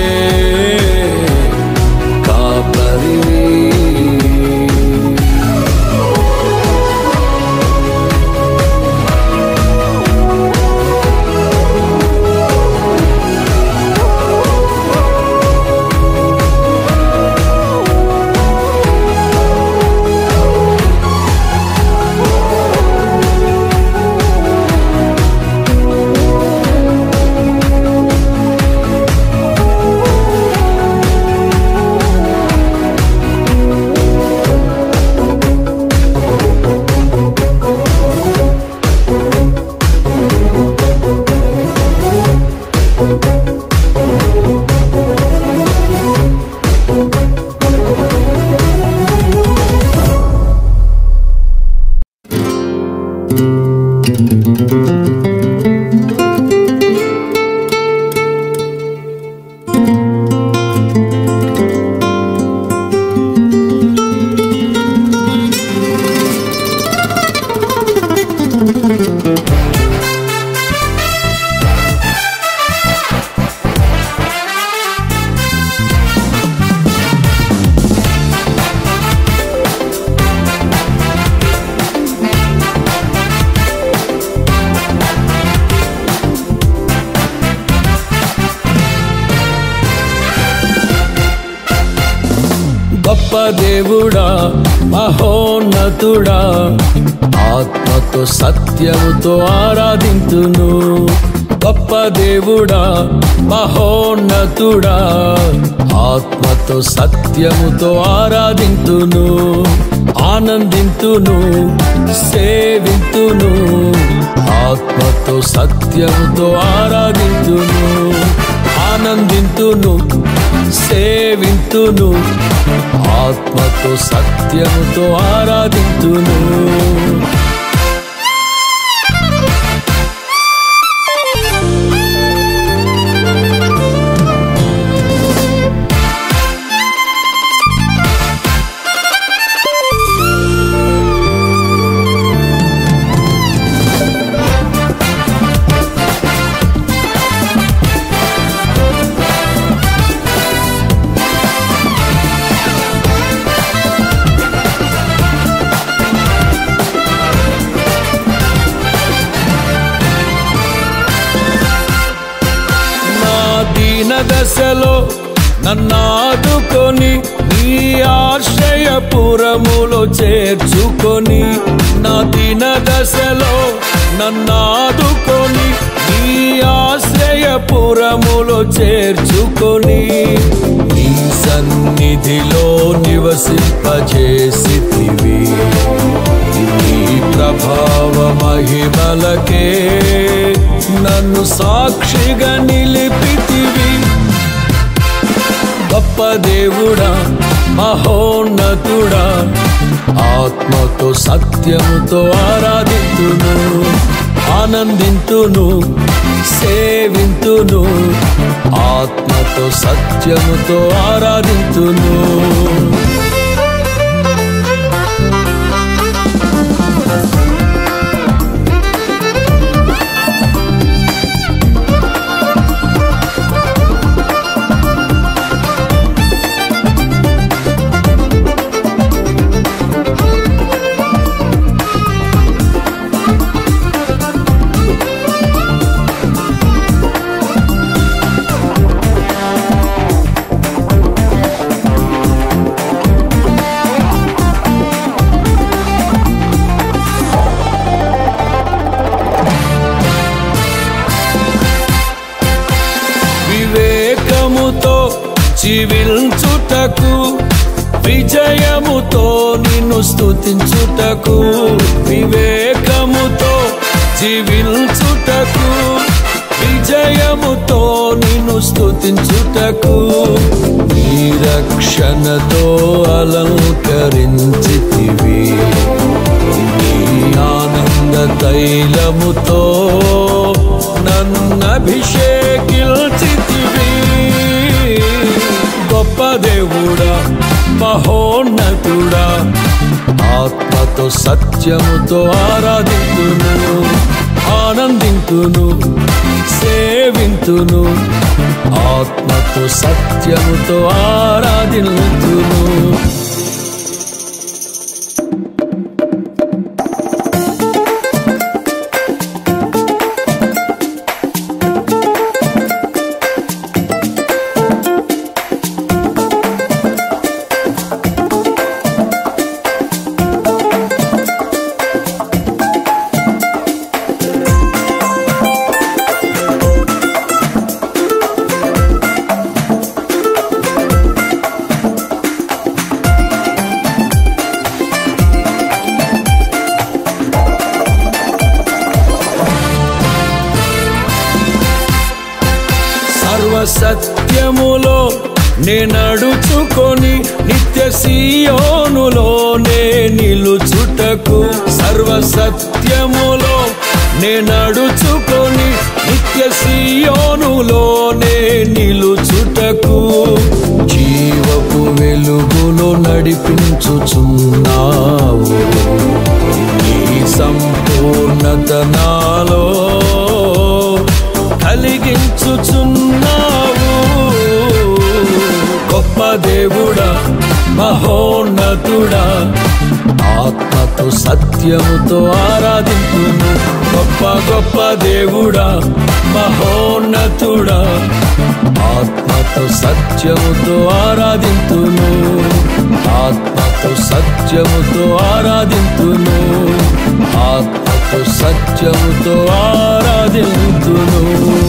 కాపరివి. గొప్ప దేవుడా మహోన్నతుడా ఆత్మతో సత్యముతో ఆరాధింతును గొప్ప దేవుడా మహోన్నతుడా ఆత్మతో సత్యముతో ఆరాధింతును ఆనందింతును సేవింతును ఆత్మతో సత్యముతో ఆరాధింతును ఆనందింతును సేవింతును ఆత్మతో సత్యముతో ఆరాధింతును దశలో నన్నాదుకొని నీ ఆశ్రయపురములో చేర్చుకొని నా దీన దశలో నన్నాదుకొని నీ ఆశ్రయపురములో చేర్చుకొని నీ సన్నిధిలో నివసింపజేసితివి నీ ప్రభావ మహిమలకే నన్ను సాక్షిగా నిలిపితివి గొప్ప దేవుడా మహోన్నతుడా ఆత్మతో సత్యముతో ఆరాధింతును ఆనందింతును సేవింతును ఆత్మతో సత్యముతో ఆరాధింతును వివేకముతో జీవించుటకు విజయముతో నిన్ను స్తుతించుటకు వివేకముతో జీవించుటకు విజయముతో నిన్ను స్తుతించుటకు నీ రక్షణతో అలంకరించితివి నీ ఆనంద తైలముతో నన్నభిషేకిల్చితివి గొప్ప దేవుడా మహోన్నతుడా ఆత్మతో సత్యముతో ఆరాధింతును ఆనందింతును సేవింతును ఆత్మతో సత్యముతో ఆరాధింతును సత్యములో నే నడుచుకొని నిత్య సీయోనులో నే నిలుచుటకు సర్వ సత్యములో నే నడుచుకొని నిత్య సీయోనులో నే నిలుచుటకు జీవపు వెలుగులో నడిపించుచున్నావు నీ సంపూర్ణత నాలో కలిగించుచున్నావు గొప్ప దేవుడా మహోన్నతుడా ఆత్మతో సత్యముతో ఆరాధింతును గొప్ప గొప్ప దేవుడా మహోన్నతుడా ఆత్మతో సత్యముతో ఆరాధింతును ఆత్మతో సత్యముతో ఆరాధింతును, ఆత్మతో సత్యముతో ఆరాధింతును.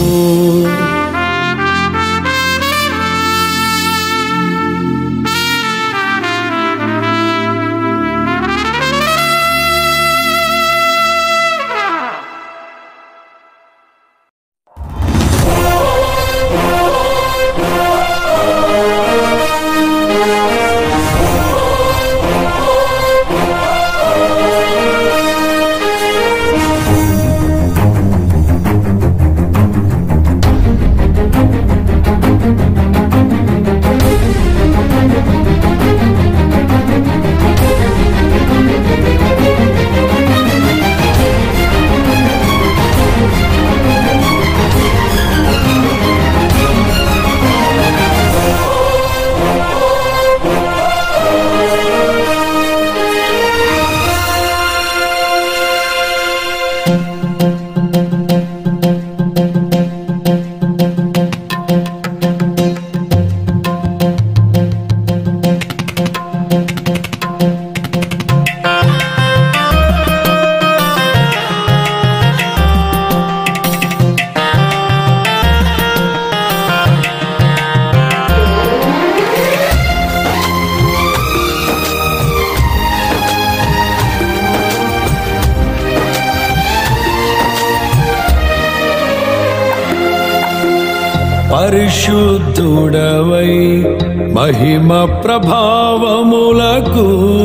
పరిశుద్ధుడవై మహిమ ప్రభావములకు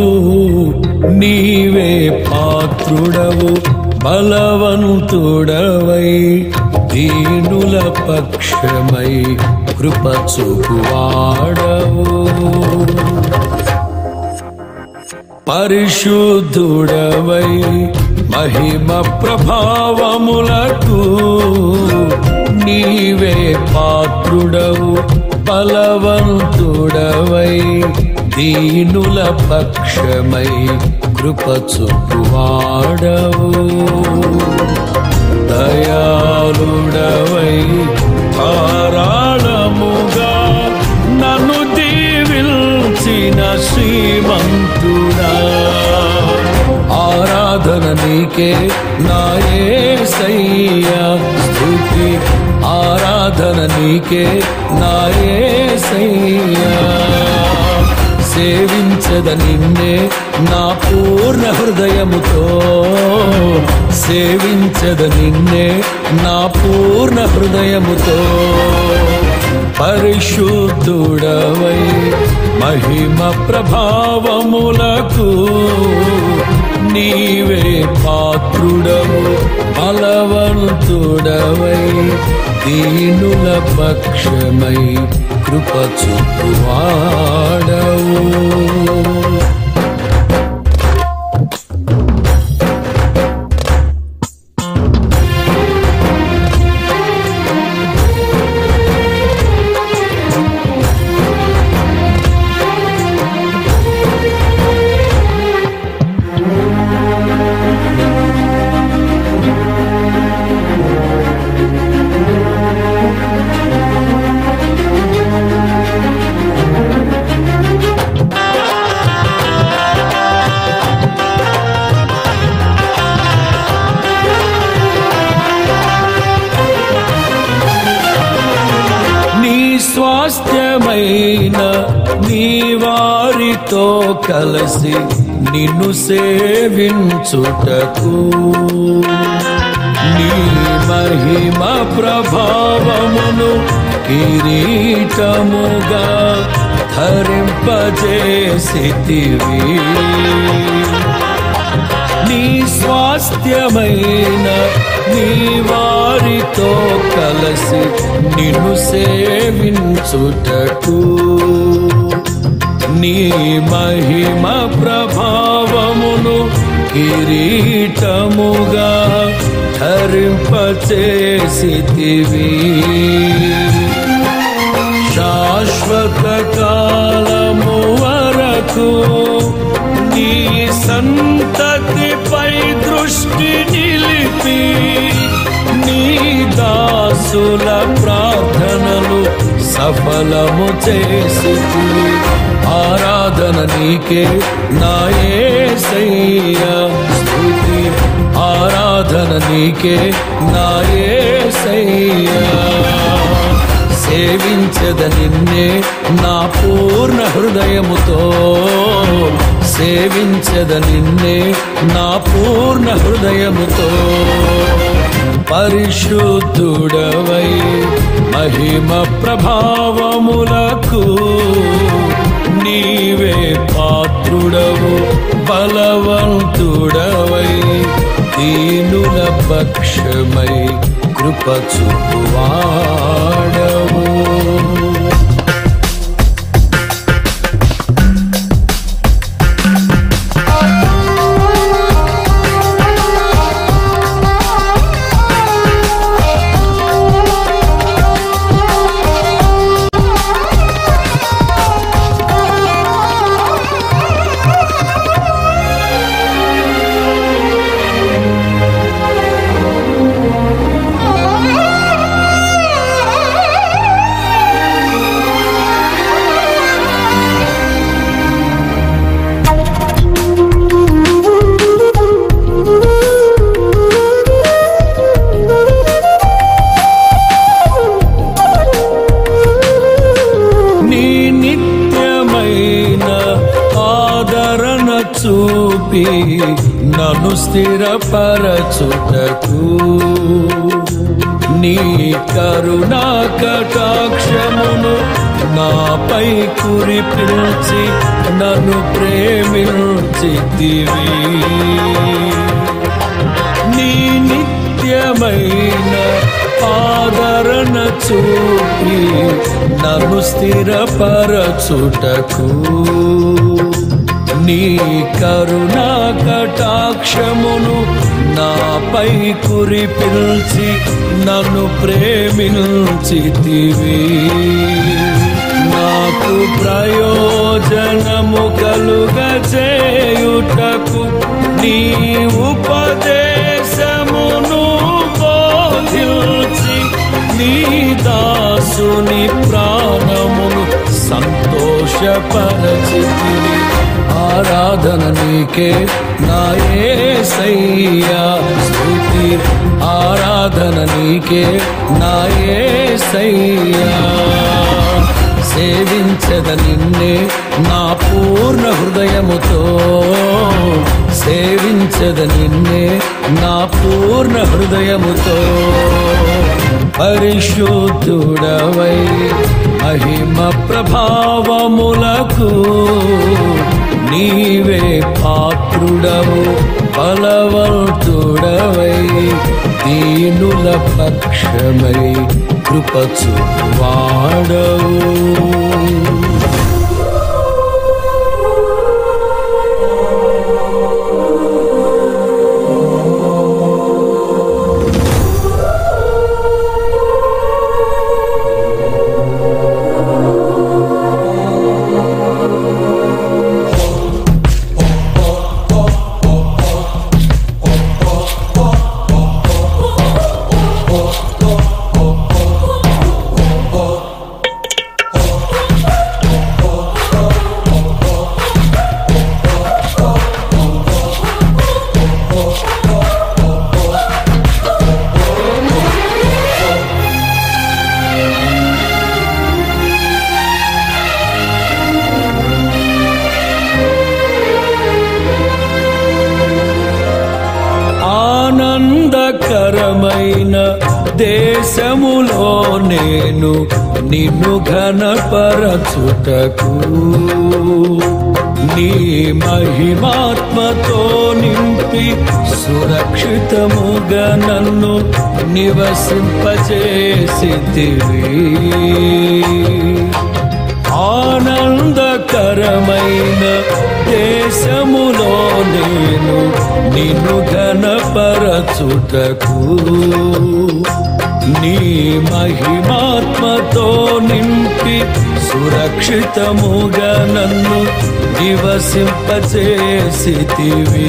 నీవే పాత్రుడవు, బలవంతుడవై దీనుల పక్షమై కృప చూపువాడవు. పరిశుద్ధుడవై మహిమ ప్రభావములకు నీవే పాత్రుడవు, బలవంతుడవై దీనుల పక్షమై కృప చూపువాడవు. దయాళుడవై ధారాళముగా నన్ను దీవించిన శ్రీమంతుడా, ఆరాధన నీకే నా యేసయ్యా, స్తుతి ఆరాధన నీకే నా యేసయ్యా. సేవించద నిన్నే నా పూర్ణ హృదయముతో, సేవించద నిన్నే నా పూర్ణ హృదయముతో. పరిశుద్ధుడవై మహిమ ప్రభావములకు నీవే పాత్రుడవు, బలవంతుడవై దీనుల పక్షమై కృప చూపువాడవు. స్వాస్థ్యమైన నీ వారితో కలిసి నిన్ను సేవించుటకు నీ మహిమ ప్రభావమును కిరీటముగా ధరింపజేసితివి. నీ స్వాస్థ్యమైన నీ వారితో కలిసి నిన్ను సేవించుటకు నీ మహిమ ప్రభావమును కిరీటముగా ధరింపచేసితివి. శాశ్వత కాలము వరకు నీ సంతతిపై దృష్టి నిలిపి నీ దాసుల ప్రార్థనలు సఫలము చేసితివి. ఆరాధన నీకే నా యేసయ్యా, స్తుతి ఆరాధన నీకే నా యేసయ్యా. సేవించద నిన్నే నా పూర్ణ హృదయముతో, సేవించద నిన్నే నా పూర్ణ హృదయముతో. పరిశుద్ధుడవై మహిమ ప్రభావములకు నీవే పాత్రుడవు, బలవంతుడవై దీనుల పక్షమై కృప చూపువాడవు. చూపి నన్ను స్థిరపరచుటకు నీ కరుణా కటాక్షమును నాపై కురిపించి నన్ను ప్రేమించితివి. నీ నిత్యమైన ఆదరణ చూపి నన్ను స్థిరపరచుటకు నీ కరుణా కటాక్షమును నాపై కురిపించి నన్ను ప్రేమించితివి. నాకు ప్రయోజనము కలుగజేయుటకు నీ ఉపదేశమును బోధించి నీ దాసుని ప్రాణమును సంతోషపరచితివి. ఆరాధన నీకే నా యేసయ్యా, స్తుతి ఆరాధన నీకే నా యేసయ్యా. సేవించద నిన్నే నా పూర్ణ హృదయముతో, సేవించద నిన్నే నా పూర్ణ హృదయముతో. పరిశుద్ధుడవై మహిమ ప్రభావములకు నీవే పాత్రుడవు, బలవంతుడవై దీనుల పక్షమై కృప చూపువాడవు. ఆనందకరమైన దేశములో నేను నిన్ను ఘనపరచుటకు నీ మహిమాత్మతో నింపి సురక్షితముగా నన్ను నివసింపచేసితివి. ఆనందకరమైన దేశములో నేను నిన్ను ఘనపరచుటకు నీ మహిమాత్మతో నింపి సురక్షితముగా నన్ను నివసింపచేసితివి.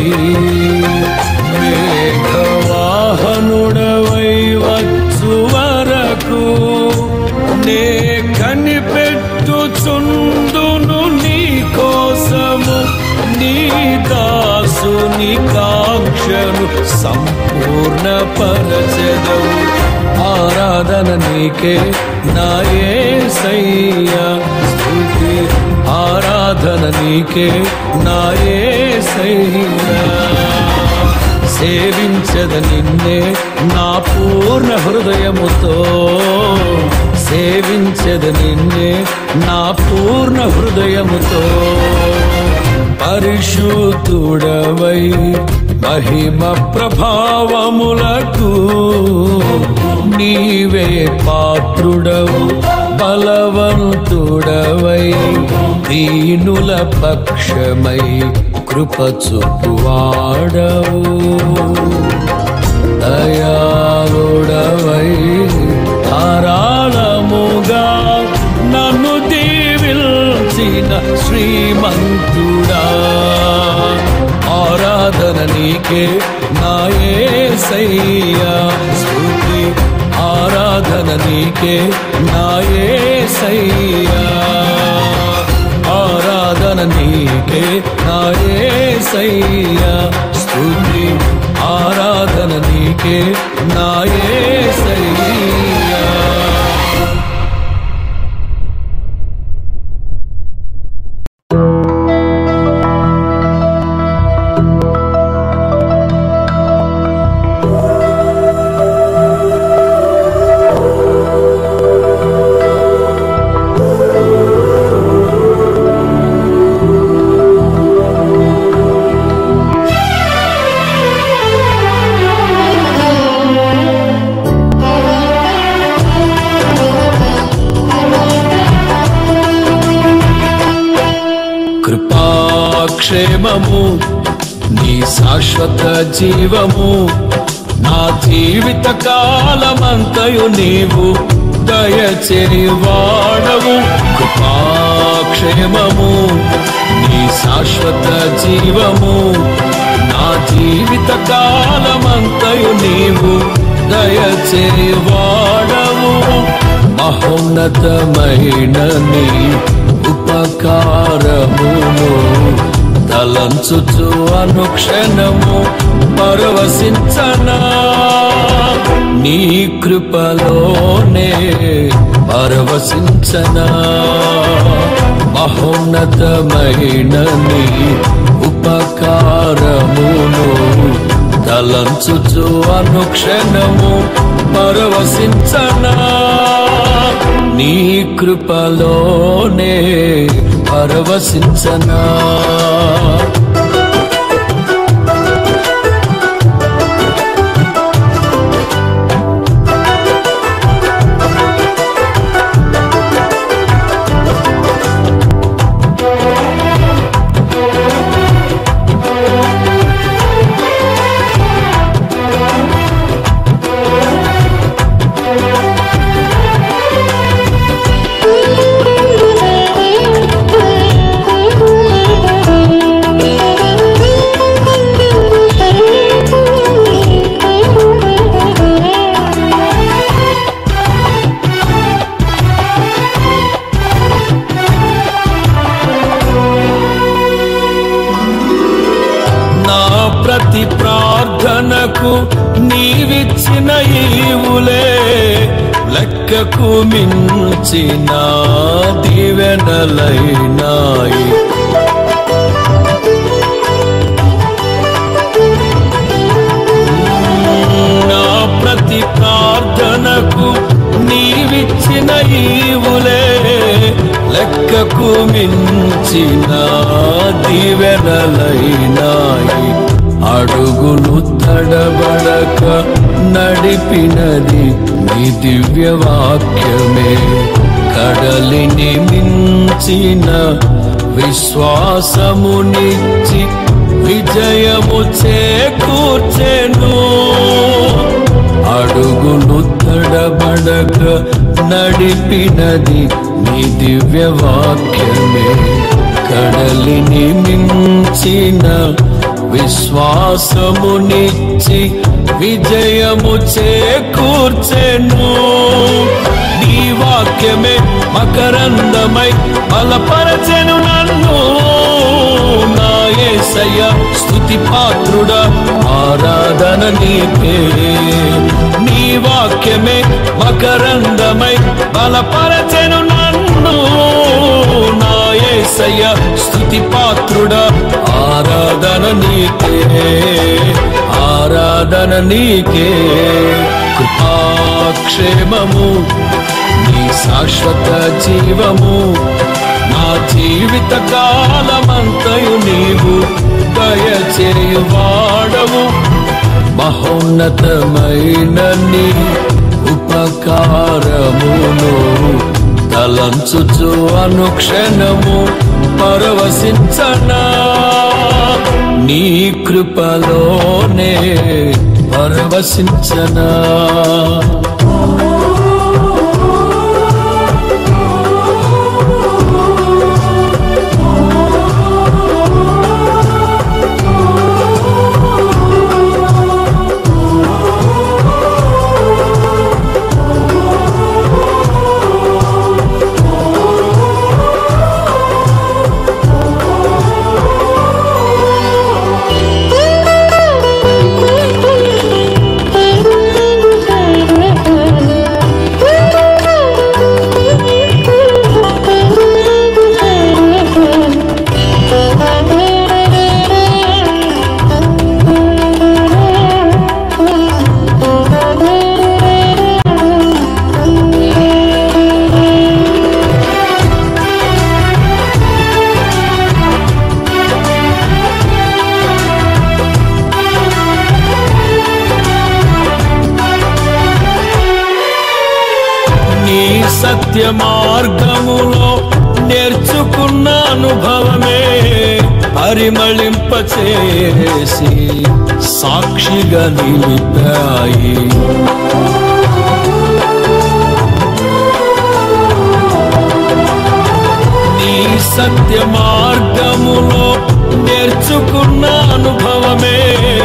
మేఘవాహనుడవై వచ్చు వరకు నే కన్య వెదుకుచుందును నీ కోసము నీ దాసుని కాంక్షను సంపూర్ణ పరచెదవు. ఆరాధన నీకే నా యేసయ్యా స్తుతి, ఆరాధన నీకే నా యేసయ్యా. సేవించద నిన్నే నా పూర్ణ హృదయముతో, సేవించద నిన్నే నా పూర్ణ హృదయముతో. పరిశుద్ధుడవై మహిమ ప్రభావములకు నీవే పాత్రుడవు, బలవంతుడవై దీనుల పక్షమై కృప చూపువాడవు. దయాళుడవై ధారాళముగా నన్ను దీవిల్చిన శ్రీమంతుడా, ఆరాధన నీకే నా యేసయ్యా స్తుతి, ఆరాధన నీకే నా యేసయ్యా. ఆరాధన నీకే నా యేసయ్యా స్తుతి, ఆరాధన నీకే నా యేసయ్యా. కృపాక్షేమము నీ శాశ్వత జీవము, నా జీవిత కాలమంతయు నీవు దయచేవాడవు. కృపాక్షేమము నీ శాశ్వత జీవము, నా జీవిత కాలమంతయు నీవు దయచేవాడవు. మహోన్నతమైన నీ ఉపకారమును తలంచుచు అనుక్షణము పరవశించనా, నీ కృపలోనే పరవశించనా. మహోన్నతమైన నీ ఉపకారమును తలంచుచు అనుక్షణము పరవశించనా, నీ కృపలోనే పరవశించనా. ప్రతి ప్రార్థనకు నీవిచ్చిన ఈవులే లెక్కకు మించిన దీవెనలైనాయి. నా ప్రతి ప్రార్థనకు నీవిచ్చిన ఈవులే లెక్కకు మించిన దీవెనలైనాయి. అడుగులు తడబడక నడిపినది నీ దివ్య వాక్యమే, కడలిని మించిన విశ్వాసమునిచ్చి విజయము చేకూర్చెను. అడుగులు తడబడక నడిపినది నీ దివ్య వాక్యమే, కడలిని మించిన విశ్వాసమునిచ్చి విజయము చేకూర్చెను. నీ వాక్యమే మకరందమై యేసయ్య స్తుతి పాత్రుడా ఆరాధన నీకే. నీ వాక్యమే మకరందమై బలపరచెను నన్ను, నా యేసయ్య స్తుతి పాత్రుడా ఆరాధన నీకే, ఆరాధన నీకే. కృపాక్షేమము నీ శాశ్వత జీవము, నా జీవిత కాలమంతయు నీవు దయచేయువాడవు. మహోన్నతమైన నీ ఉపకారమును తలంచుచు అనుక్షణము పరవశించనా, నీ కృపలోనే పరవశించనా. సత్య మార్గములో నేర్చుకున్న అనుభవమే పరిమళింపచేసి సాక్షిగా నిలిపాయి. నీ సత్య మార్గములో నేర్చుకున్న అనుభవమే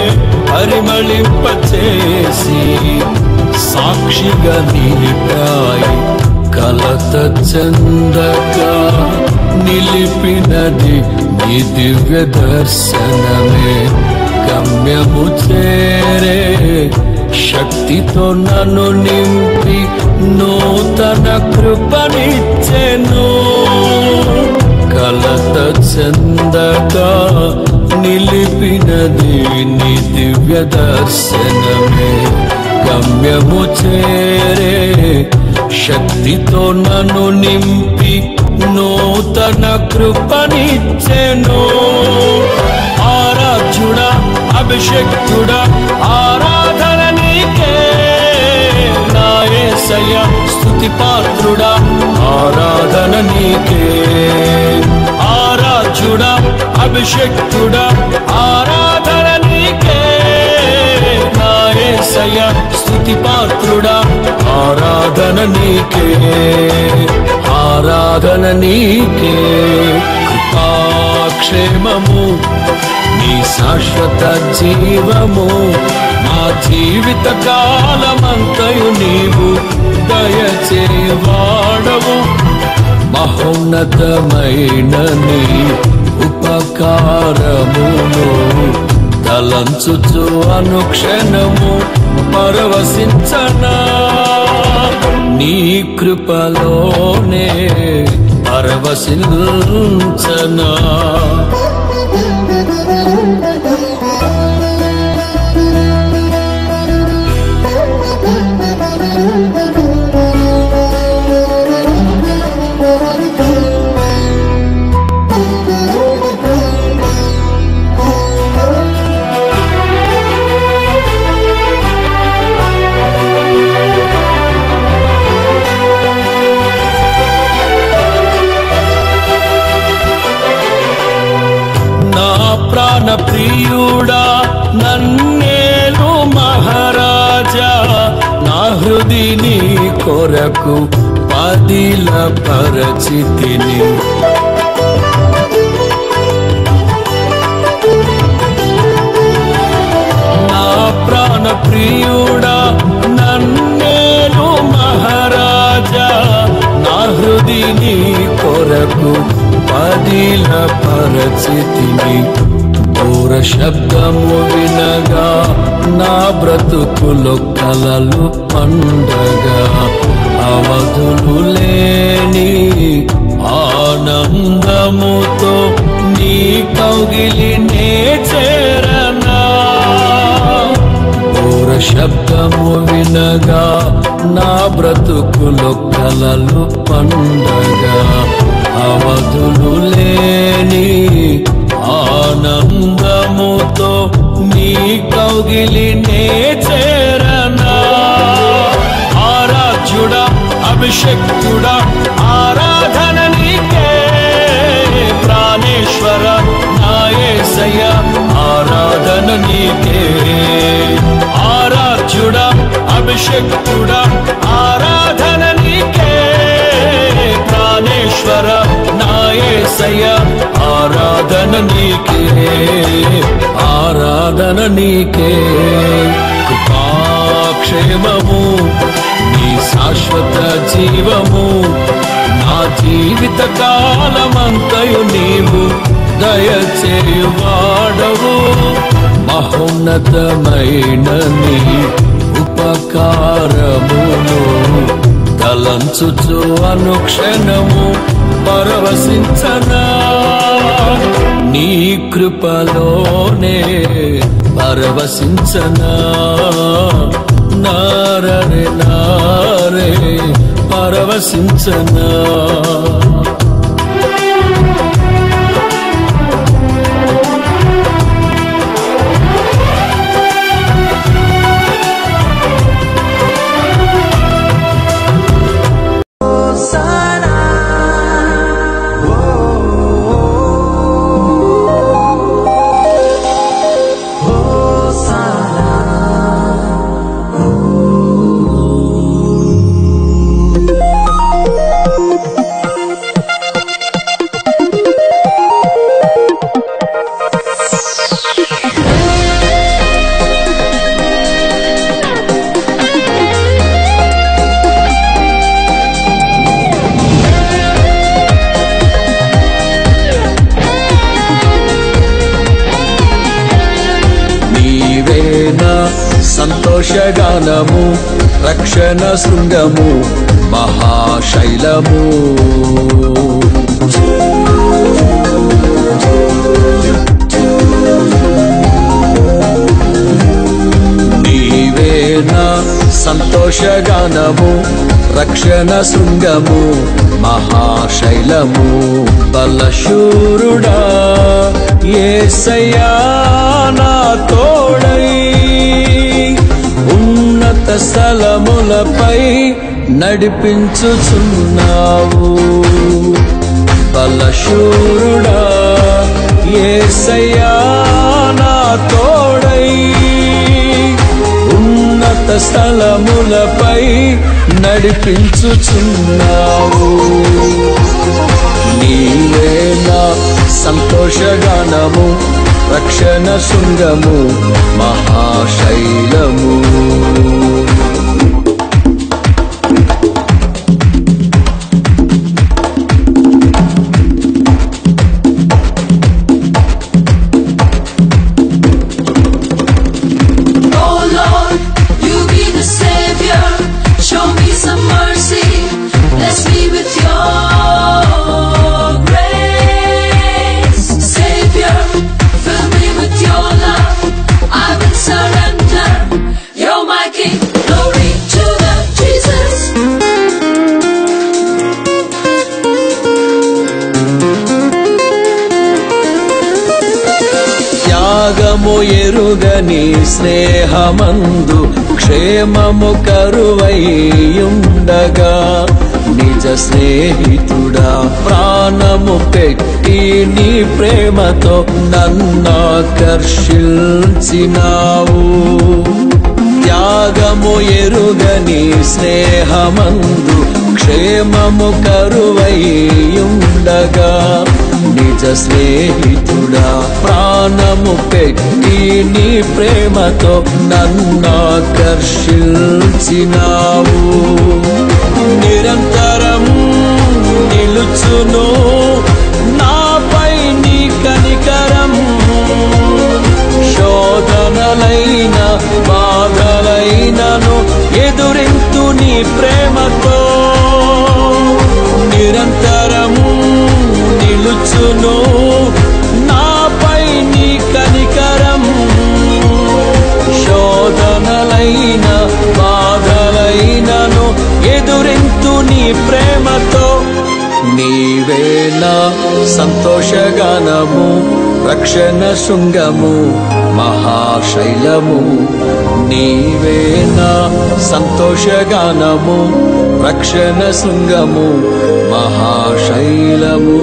పరిమళింపచేసి సాక్షిగా నిలిపాయి. కలత చెందక నిలిపినది నీ దివ్య దర్శనమే, గమ్యము చేరే శక్తితో నన్ను నింపి నూతన కృపనిచ్చెను. కలత చెందక నిలిపినది నీ దివ్య దర్శనమే, గమ్యము చేరే శక్తితో నన్ను నింపి నూతన కృపనిచ్చెను. ఆరాధ్యుడా అభిషేక్తుడా ఆరాధన నీకే, నా యేసయ్య స్తుతి పాత్రుడా ఆరాధన నీకే. ఆరాధ్యుడా అభిషేక్తుడా ఆరాధన నీకే, నా యేసయ్య స్తుతి పాత్రుడా ఆరాధన నీకే, ఆరాధన నీకే. కృపాక్షేమము నీ శాశ్వత జీవము, నా జీవిత కాలమంతయు నీవు దయచేవాడవు. మహోన్నతమైన నీ ఉపకారమును తలంచుచు అనుక్షణము పరవశించనా, నీ కృపలోనే పరవశించనా. ప్రాణ ప్రియుడా నన్నేలు మహారాజా, నా హృదిని కొరకు పదిల పరచితిని. నా ప్రాణ ప్రియుడా నన్నేలు మహారాజా, నా హృదిని కొరకు పదిల పరచితిని. బూర శబ్దము వినగా నా బ్రతుకులో కలలు పండగా అవధులు లేని ఆనందముతో నీ కౌగిలినే చేరనా. బూర శబ్దము వినగా నా బ్రతుకులో కలలు పండగా అవధులు లేని ఆనందముతో నీ కౌగిలినే చేరనా. ఆరాధ్యుడా అభిషక్తుడా ఆరాధన నీకే, ప్రాణేశ్వర నా యేసయ్య ఆరాధన నీకే. ఆరాధ్యుడా అభిషక్తుడా ఆరాధన నీకే, ప్రాణేశ్వర నా యేసయ్య ఆరాధన నీకే. ఆరాధన నీకే. కృపాక్షేమము నీ శాశ్వత జీవము నా జీవిత కాలమంతయు నీవు దయచేయువాడవు. మహోన్నతమైన నీ ఉపకారమును తలంచుచు అనుక్షణము పరవశించనా. నీ కృపలోనే పరవశించనా. నారే నారే పరవశించనా. సంతోషగానము రక్షణ శృంగము మహాశైలము. నీవేనా సంతోషగానము రక్షణ శృంగము మహాశైలము. బలశూరుడా యేసయ్యా నా తోడై ఉన్నత స్థలములపై నడిపించుచున్నావు. బలశూరుడా యేసయ్యా నా తోడై ఉన్నత స్థలములపై నడిపించుచున్నావు. నీవే నా సంతోషగానము రక్షణ శృంగము మహాశైలము. త్యాగము ఎరుగని స్నేహమందు క్షేమము కరువైయుండగా నిజ స్నేహితుడా ప్రాణము పెట్టి నీ ప్రేమతో నన్నాకర్షించినావు. త్యాగము ఎరుగని స్నేహమందు క్షేమము కరువైయుండగా నిజ స్నేహితుడా ప్రాణము పెట్టి నీ ప్రేమతో నన్నాకర్షించినావు. నిరంతరం నిలుచును నాపై నీ కనికరం. బాధలైనను ఎదురింతు నీ ప్రేమతో నిరంతరము నిలుచును నాపై నీ కనికరం శోధనలైన బాధలైనను ఎదురింతు నీ ప్రేమతో నీవే నా సంతోషగానము రక్షణ శృంగము మహాశైలము నీవే నా సంతోషగానము రక్షణ శృంగము మహాశైలము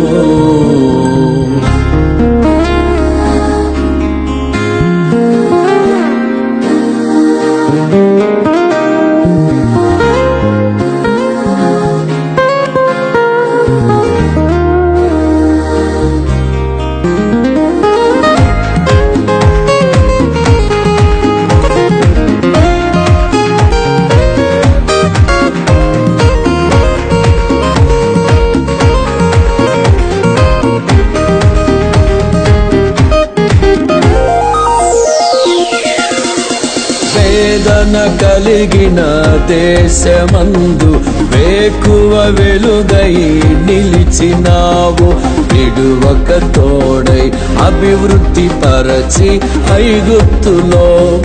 వేదన కలిగిన దేశమందు వేకువ వెలుగై నిలిచినావు విడువక తోడై అభివృద్ధి పరచి ఐగుప్తులో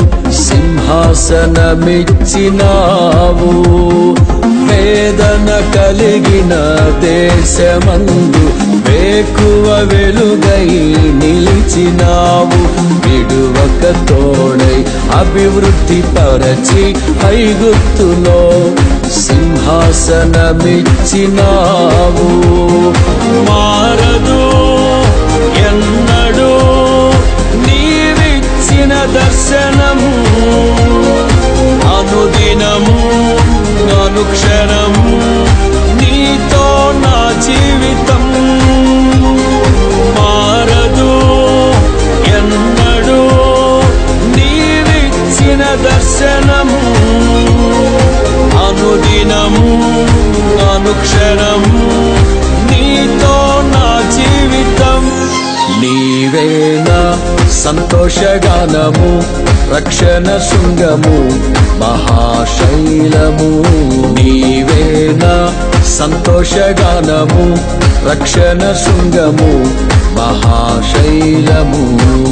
సింహాసనమిచ్చినావు వేదన కలిగిన దేశమందు వేకువ వెలుగై నిలిచినావు విడువక తోడై అభివృద్ధి పరచి ఐగుప్తులో సింహాసనమిచ్చినావు మారదు ఎన్నడూ నీవిచ్చిన దర్శనము అనుదినము అనుక్షణము నీతో నా జీవితం మారదు ఎన్నడూ నీవిచ్చిన దర్శనము అనుదినము అనుక్షణము నీతో నా జీవితం నీవే నా సంతోషగానము రక్షణ శృంగము మహాశైలము నీవే నా సంతోషగానము రక్షణ శృంగము మహాశైలము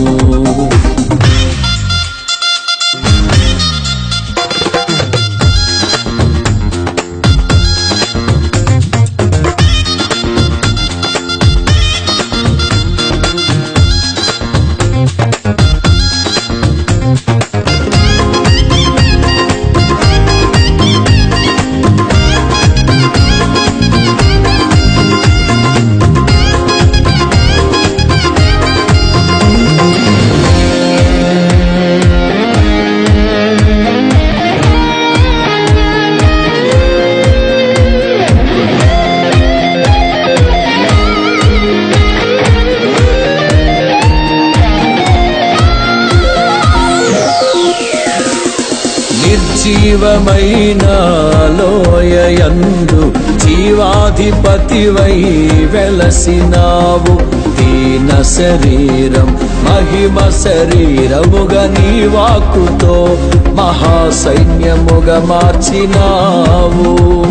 జీవమైన లోయయందు జీవాధిపతివై వెలసినావు దీన శరీరం మహిమ శరీరముగా నీ వాక్కుతో మహాసైన్యముగా మార్చినావు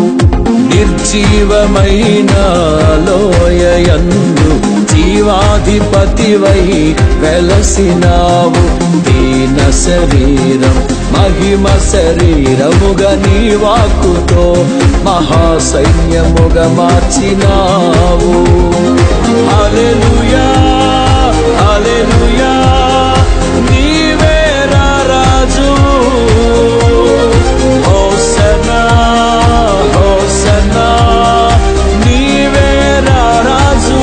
నిర్జీవమైన లోయయందు జీవాధిపతివై వెలసినావు దీన శరీరం మహిమ శరీరముగా నీ వాక్కుతో మహాసైన్యముగా మార్చినావు హల్లెలూయా హల్లెలూయా నీవే రాజు హోసన్నా హోసన్నా నీవే రాజు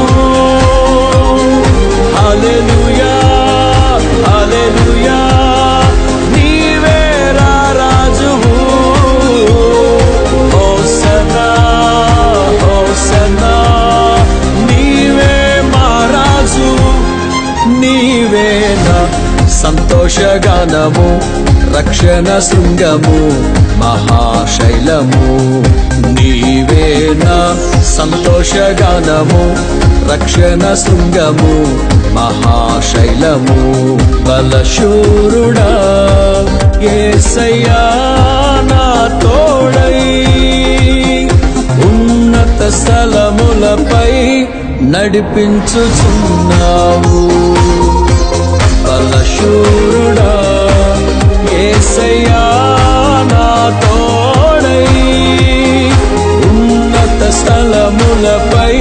హల్లెలూయా హల్లెలూయా సంతోషగానము రక్షణ శృంగము మహాశైలము నీవే నా సంతోషగానము, రక్షణ శృంగము, మహాశైలము, బలశూరుడా యేసయ్యా నా తోడై ఉన్నత స్థలములపై నడిపించుచున్నావు. బలశూరుడా యేసయ్యా నా తోడై ఉన్నత స్థలములపై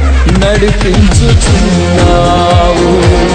నడిపించుచున్నావు.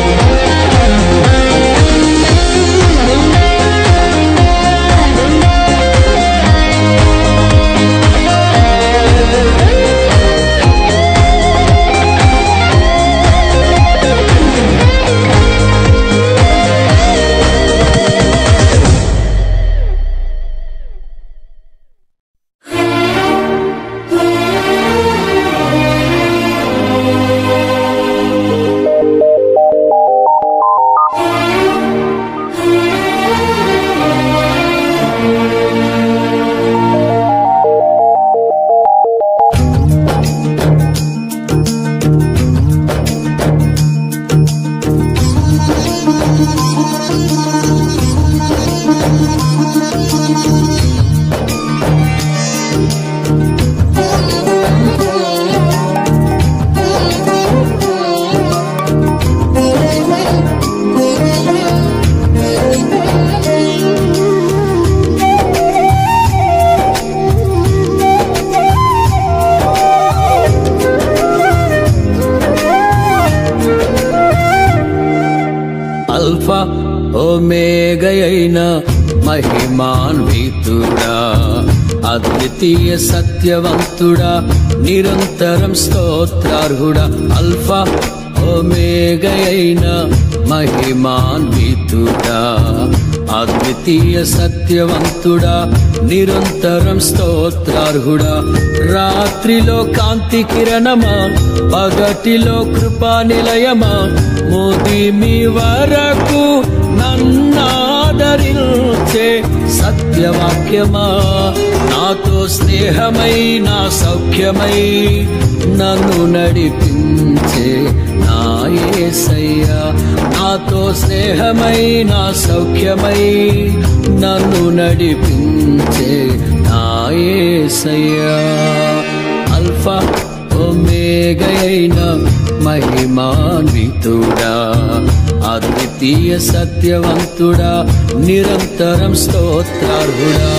అల్ఫా ఓమేగయైన మహిమాన్వితుడా, అద్వితీయ సత్యవంతుడా, నిరంతరం స్తోత్రార్హుడా. అల్ఫా ఓమేగయైన మహిమాన్వితుడా, అద్వితీయ సత్యవంతుడా, నిరంతరం స్తోత్రార్హుడా. రాత్రిలో కాంతి కిరణమా, పగటిలో కృపా నిలయమా, ముదిమి వరకు నన్నాదరించే సత్యవాక్యమా, నాతో స్నేహమై నా సౌఖ్యమై నన్ను నడిపించే నా యేసయ్యా. నాతో స్నేహమై నా సౌఖ్యమై నన్ను నడిపించే నా యేసయ్యా. అల్ఫా ఓమేగయైన మహిమాన్వితుడా, అద్వితీయ సత్యవంతుడా, నిరంతరం స్తోత్రార్హుడా.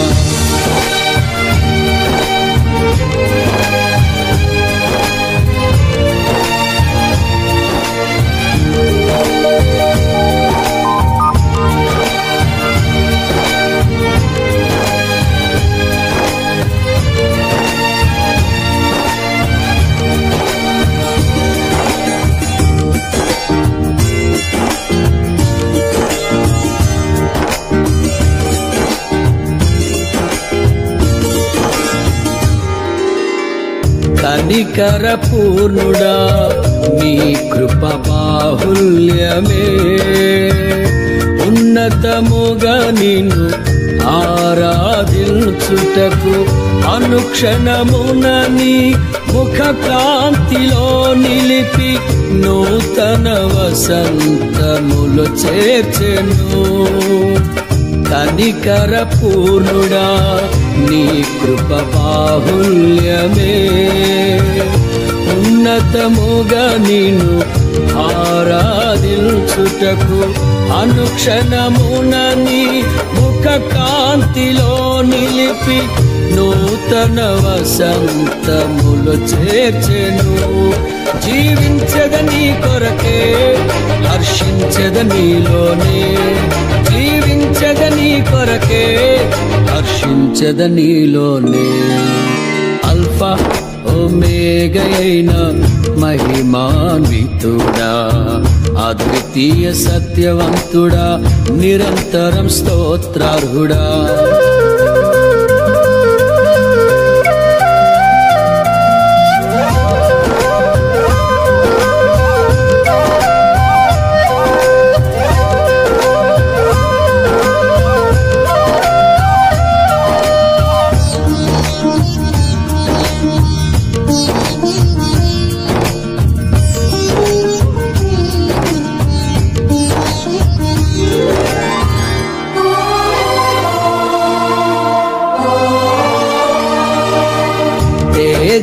కనికర పూర్ణుడా నీ కృప బాహుల్యమే, ఉన్నతముగా నిన్ను ఆరాధించుటకు అనుక్షణమున నీ ముఖ కాంతిలో నిలిపి నూతన వసంతములు చేర్చెను. కనికర పూర్ణుడా నీ కృప బాహుల్యమే, ఉన్నతముగా నిన్ను ఆరాధించుటకు అనుక్షణమున నీ ముఖ కాంతిలో నిలిపి నూతన వసంతములు చేర్చెను. జీవించద నీ కొరకే, హర్షించద నీలోనే, జీవించద నీ కొరకే, హర్షించద నీలోనే. అల్ఫా ఓమేగయైన మహిమాన్వితుడా, అద్వితీయ సత్యవంతుడా, నిరంతరం స్తోత్రార్హుడా.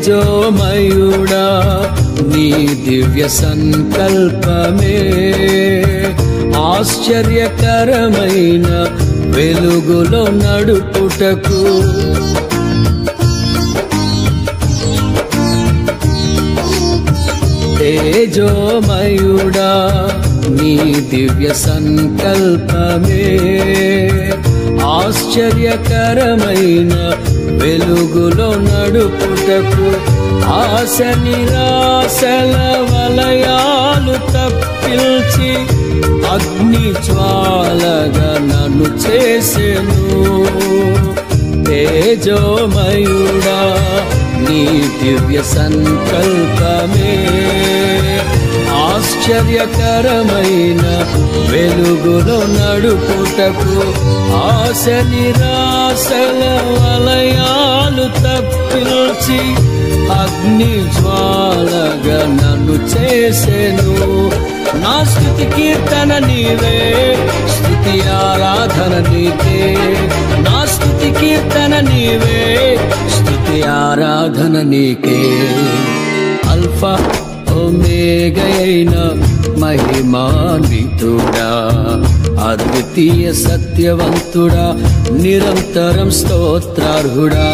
తేజోమయుడా నీ దివ్య సంకల్పమే ఆశ్చర్యకరమైన వెలుగులో నడుపుటకు తేజోమయుడా నీ దివ్య సంకల్పమే ఆశ్చర్యకరమైన వెలుగులో నడుపుటకు ఆశ నిరాశల వలయాలు తప్పిల్చి అగ్ని జ్వాలగా నన్ను చేసెను తేజోమయుడా నీ దివ్య సంకల్పమే ఆశ్చర్యకరమైన వెలుగులో నడుపుటకు ఆశ నిరాశల వలయాలు తప్పిల్చి అగ్ని జ్వాలగా నన్ను చేసెను నా స్తుతి కీర్తన నీవే స్తుతి ఆరాధన నీకే నా స్తుతి కీర్తన నీవే స్తుతి ఆరాధన నీకే అల్ఫా ఒమేగైన మహిమాన్వితుడా అద్వితీయ సత్యవంతుడా నిరంతరం స్తోత్రార్హుడా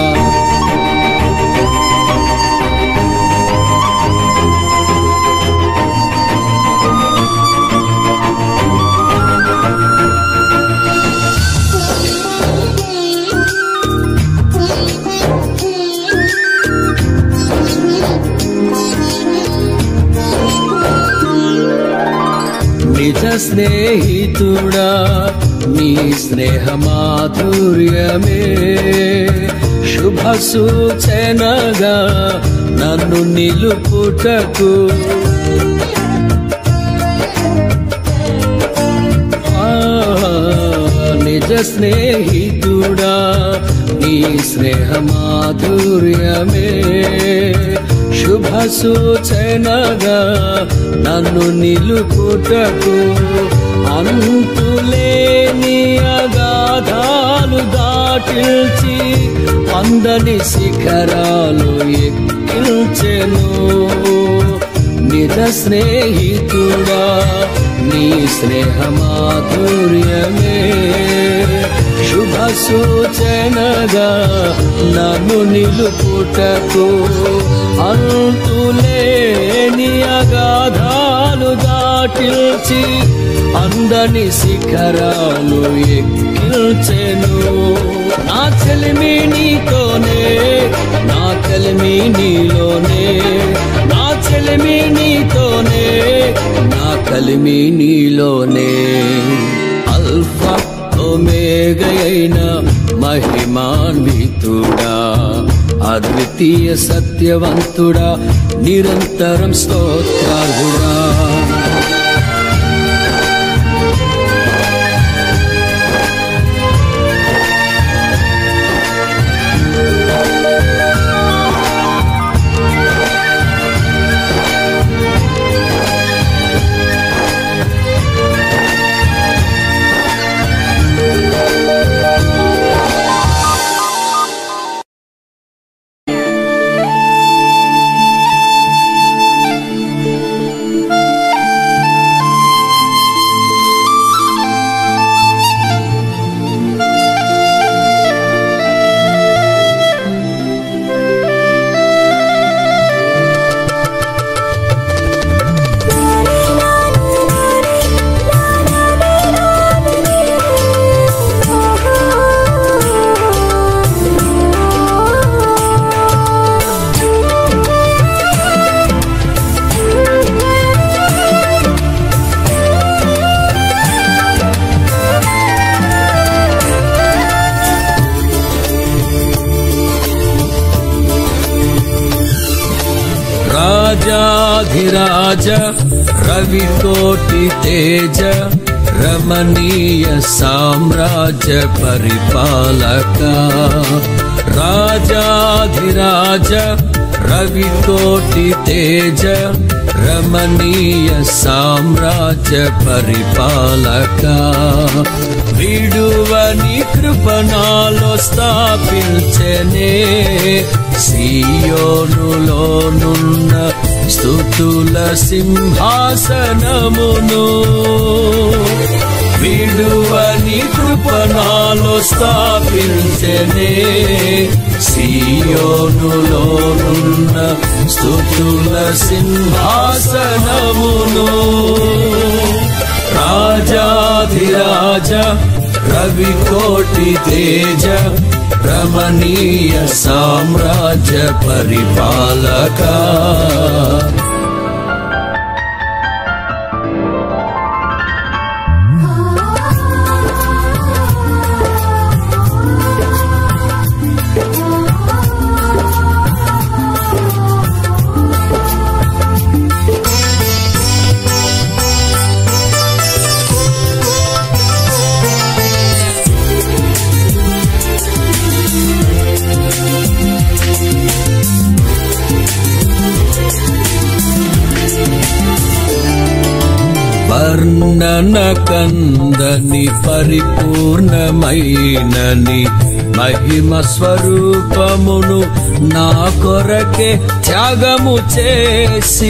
నిజ స్నేహితుడా నీ స్నేహ మాధుర్యమే శుభ సూచనగా నన్ను నిలుపుటకు నిజ స్నేహితుడా నీ స్నేహ మాధుర్యమే శుభ సూచనగా నన్ను నిలుపుటకు అంతులేని అగాధాలు దాటిల్చి అందని శిఖరాలు ఎక్కిల్చెను నిజ స్నేహితుడా నీ స్నేహ మాధుర్యమే శుభ సూచనగా నన్ను నిలుపుటకు అంతులేని అగాధాలు దాటిల్చి అందని శిఖరాలు ఎక్కిల్చెను నా చెలిమి నీతోనే నా కలిమి నీలోనే నా చెలిమి నీతోనే నా కలిమి నీలోనే అల్ఫా ఒమేగైన మహిమాన్వితుడా అద్వితీయ సత్యవంతుడా నిరంతరం స్తోత్రార్హుడా రాజాధిరాజ రవికోటి తేజ రమణీయ సామ్రాజ్య పరిపాలక రాజాధిరాజ రవికోటి తేజ రమణీయ సామ్రాజ్య పరిపాలక విడువని కృపణాలో స్థాపించనే సియోనులోనున్న స్తుతుల సింహాసనమును విడువని కృపణాలో స్థాపించెనే సియోనులోనున్న స్తుతుల సింహాసనమును రాజాధిరాజ రవికోటి తేజ రమణీయ సామ్రాజ్య పరిపాలక వర్ణన కందని పరిపూర్ణమైనని మహిమ స్వరూపమును నా కొరకే త్యాగము చేసి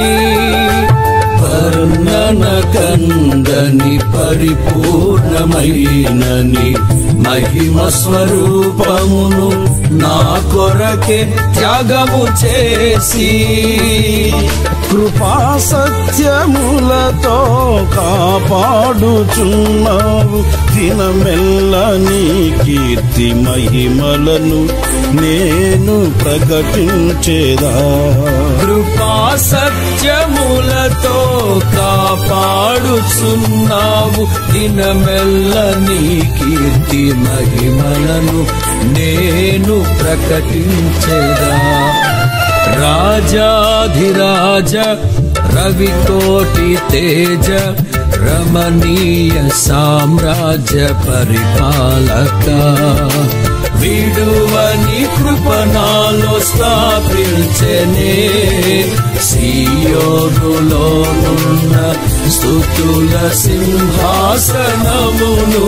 వర్ణన కందని పరిపూర్ణమైనని మహిమ స్వరూపమును నా కొరకే త్యాగము చేసి కృపా సత్యములతో కాపాడుచున్నావు దినమెల్ల నీ కీర్తి మహిమలను నేను ప్రకటించేదా కృపా సత్యములతో కాపాడుచున్నావు దినమెల్ల నీ కీర్తి మహిమలను నేను ప్రకటించేదా రాజాధిరాజ రవికోటి తేజ రమణీయ సామ్రాజ్య పరిపాలక విడువని కృపణాలో స్థాపించెనే సియోనులోనున్న స్తుతుల సింహాసనమును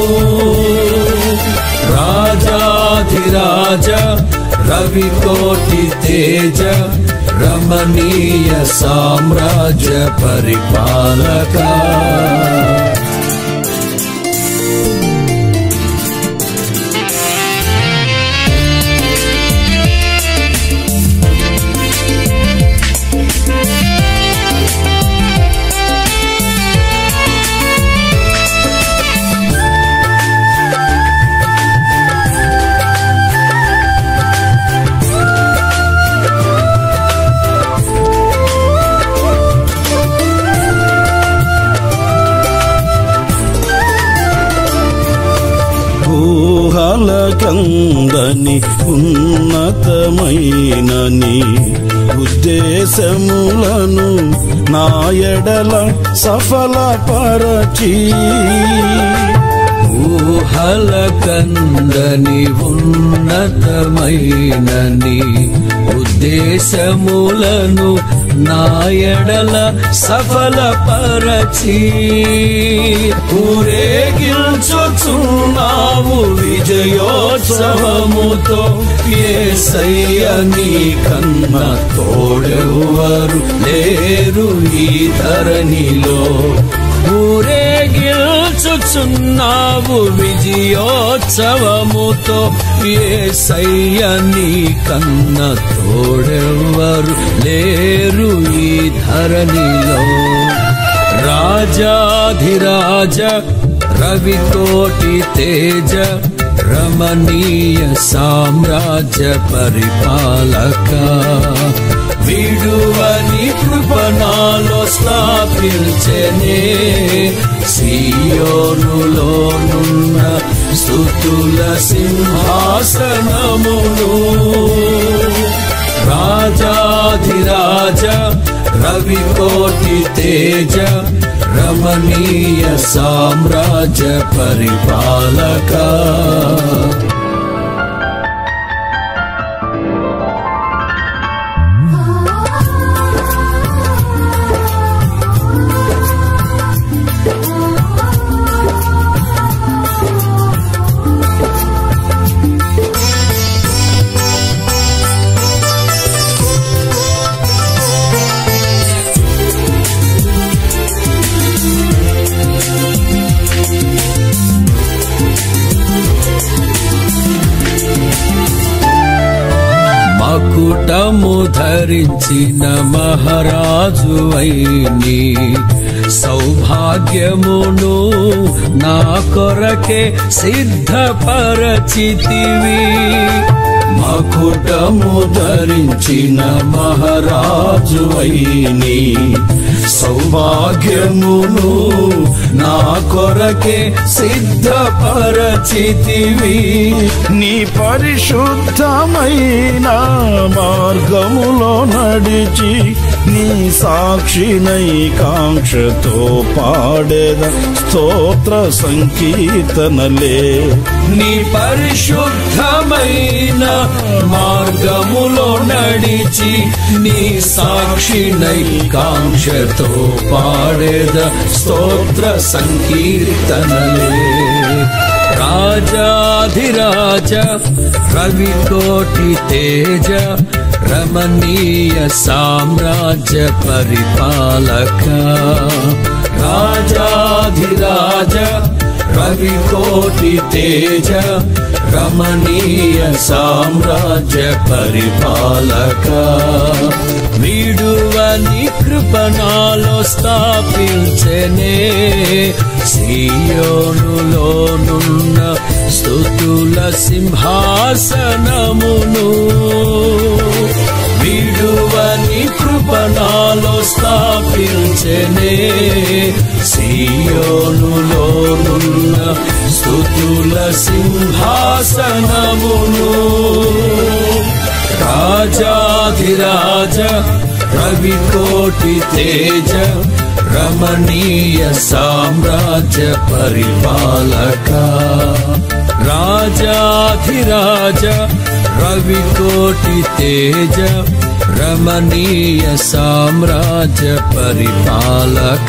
రాజాధిరాజ రవికోటి తేజ రమణీయ సామ్రాజ్య పరిపాలక ఊహలకందని ఉన్నతమైనని ఉద్దేశములను నా ఎడల సఫలపరచి ఊహలకందని ఉన్నతమైనని ఉద్దేశములను నా ఎడల సఫలపరచి ఊరేగించుచున్నావు విజయోత్సవముతో యేసయ్య నీ కన్న తోడెవ్వరు లేరు ఈ ధరణిలో ఊరేగించుచున్నావు విజయోత్సవముతో యేసయ్య నీ కన్న తోడెవ్వరు లేరు ఈ ధరణిలో రాజాధిరాజ రవికోటి తేజ రమణీయ సామ్రాజ్య పరిపాలక విడువని కృపణాలో స్థాపించెనే సియోనులోనున్న స్తుతుల సింహాసనమును రాజాధిరాజ రవికోటి తేజ రమణీయ సామ్రాజ్య పరిపాలక ధరించిన మహారాజు అయిని సౌభాగ్యమును నా కొరకే సిద్ధపరచితివి మకుటము ధరించిన మహారాజు అయిని సౌభాగ్యమును నా కొరకే సిద్ధపరచితివి నీ పరిశుద్ధమైన మార్గములో నడిచి నీ సాక్షినై కాంక్షతో పాడేద స్తోత్ర సంకీర్తనలే నీ పరిశుద్ధమైన మార్గములో నడిచి నీ సాక్షినై కాంక్షతో పాడేద స్తోత్ర సంకీర్తనలే రాజాధిరాజ రవికోటి తేజ రమణీయ సామ్రాజ్య పరిపాలక రాజాధిరాజ రవికోటి తేజ రమణీయ సామ్రాజ్య పరిపాలక విడువని కృపణాలో స్థాపించనే సియోనులోనున్న స్తుతుల సింహాసనమును విడువని కృపణాలో స్థాపించనే సియోనులోనున్న స్తుతుల సింహాసనమును రాజాధిరాజ రవికోటి తేజ రమణీయ సామ్రాజ్య పరిపాలక రాజాధిరాజ రవికోటి తేజ రమణీయ సామ్రాజ్య పరిపాలక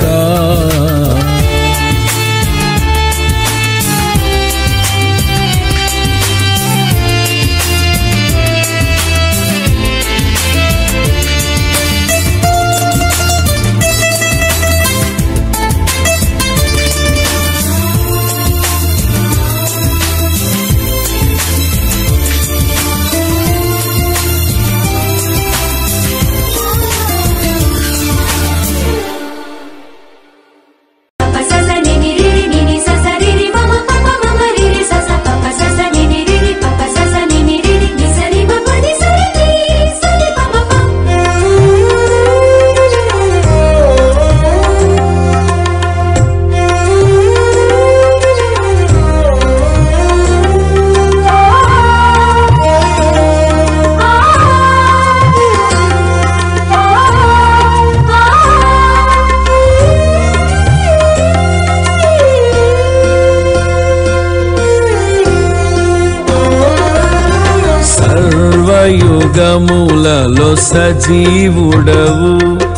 యుగములలో సజీవుడవు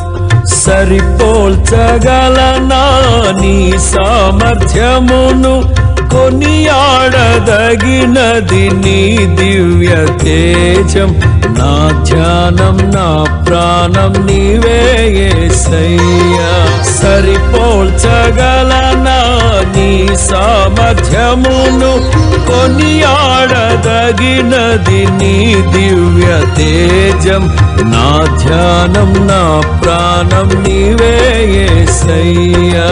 సరిపోల్చగలనా నీ సామర్థ్యమును కొనియాడదగినది నీ దివ్య తేజం నా ధ్యానం నా ప్రాణం నీవే యేసయ్యా సరిపోల్చగలనా నీ సామర్థ్యమును కొనియాడదగినది నీ దివ్య తేజం నా ధ్యానం నా ప్రాణం నీవే యేసయ్యా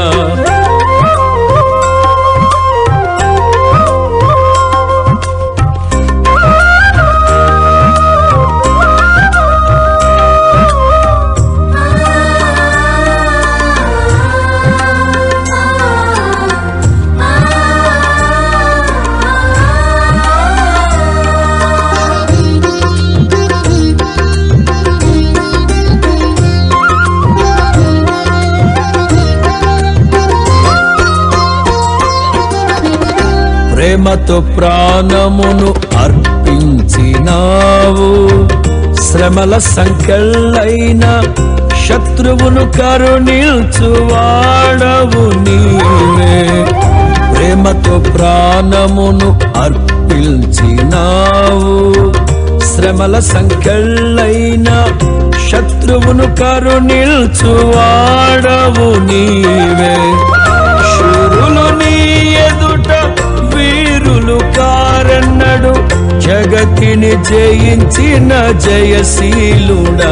ప్రేమతో ప్రాణమును అర్పించినావు శ్రమల సంకెళ్ళైన శత్రువును కరుణిల్చువాడవు నీవే ప్రేమతో ప్రాణమును అర్పించినావు శ్రమల సంకెళ్ళైన శత్రువును కరుణిల్చువాడవు నీవే శూరులు నీ ఎదుట వీరులు కారన్నడు జగతిని జయించిన జయశీలుడా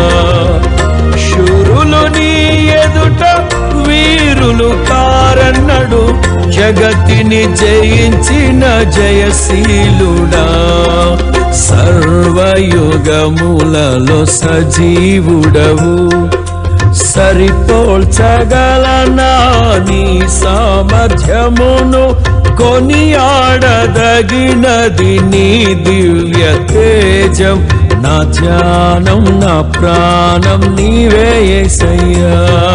శూరులు నీ ఎదుట వీరులు కారన్నడు జగతిని జయించిన జయశీలుడా సర్వయుగములలో సజీవుడవు సరిపోల్చగలనా నీ సామర్థ్యమును కొనియాడదగినది నీ దివ్య తేజం నా ధ్యానం నా ప్రాణం నీవే యేసయ్యా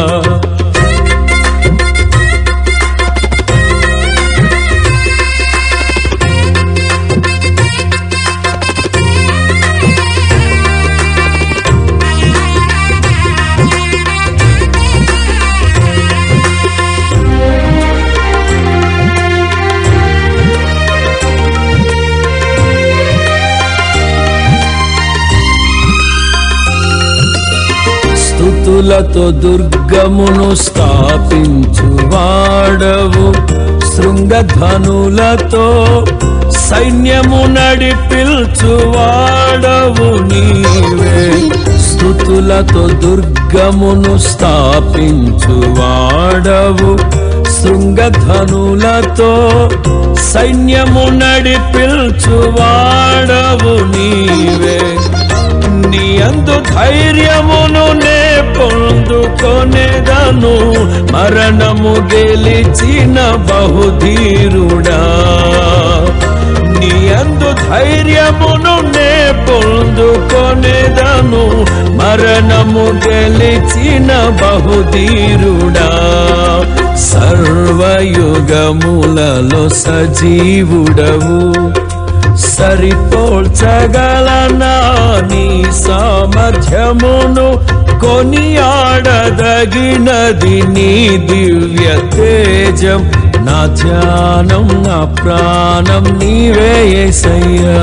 స్తుతులతో దుర్గమును స్థాపించువాడవు శృంగధనులతో సైన్యము నడిపిల్చువాడవు నీవే స్తుతులతో దుర్గమును స్థాపించువాడవు శృంగధనులతో సైన్యము నడిపిల్చువాడవు నీవే నీ అందు ధైర్యమును నే పొందుకొనేదను మరణము గెలిచిన బహుధీరుడా నీ అందు ధైర్యమును నే పొందుకొనేదను మరణము గెలిచిన బహుధీరుడా సర్వయుగములలో సజీవుడవు సరిపోల్చగలనా నీ సామర్థ్యమును కొనియాడదగినది నీ దివ్య తేజం నా ధ్యానం నా ప్రాణం నీవే యేసయ్యా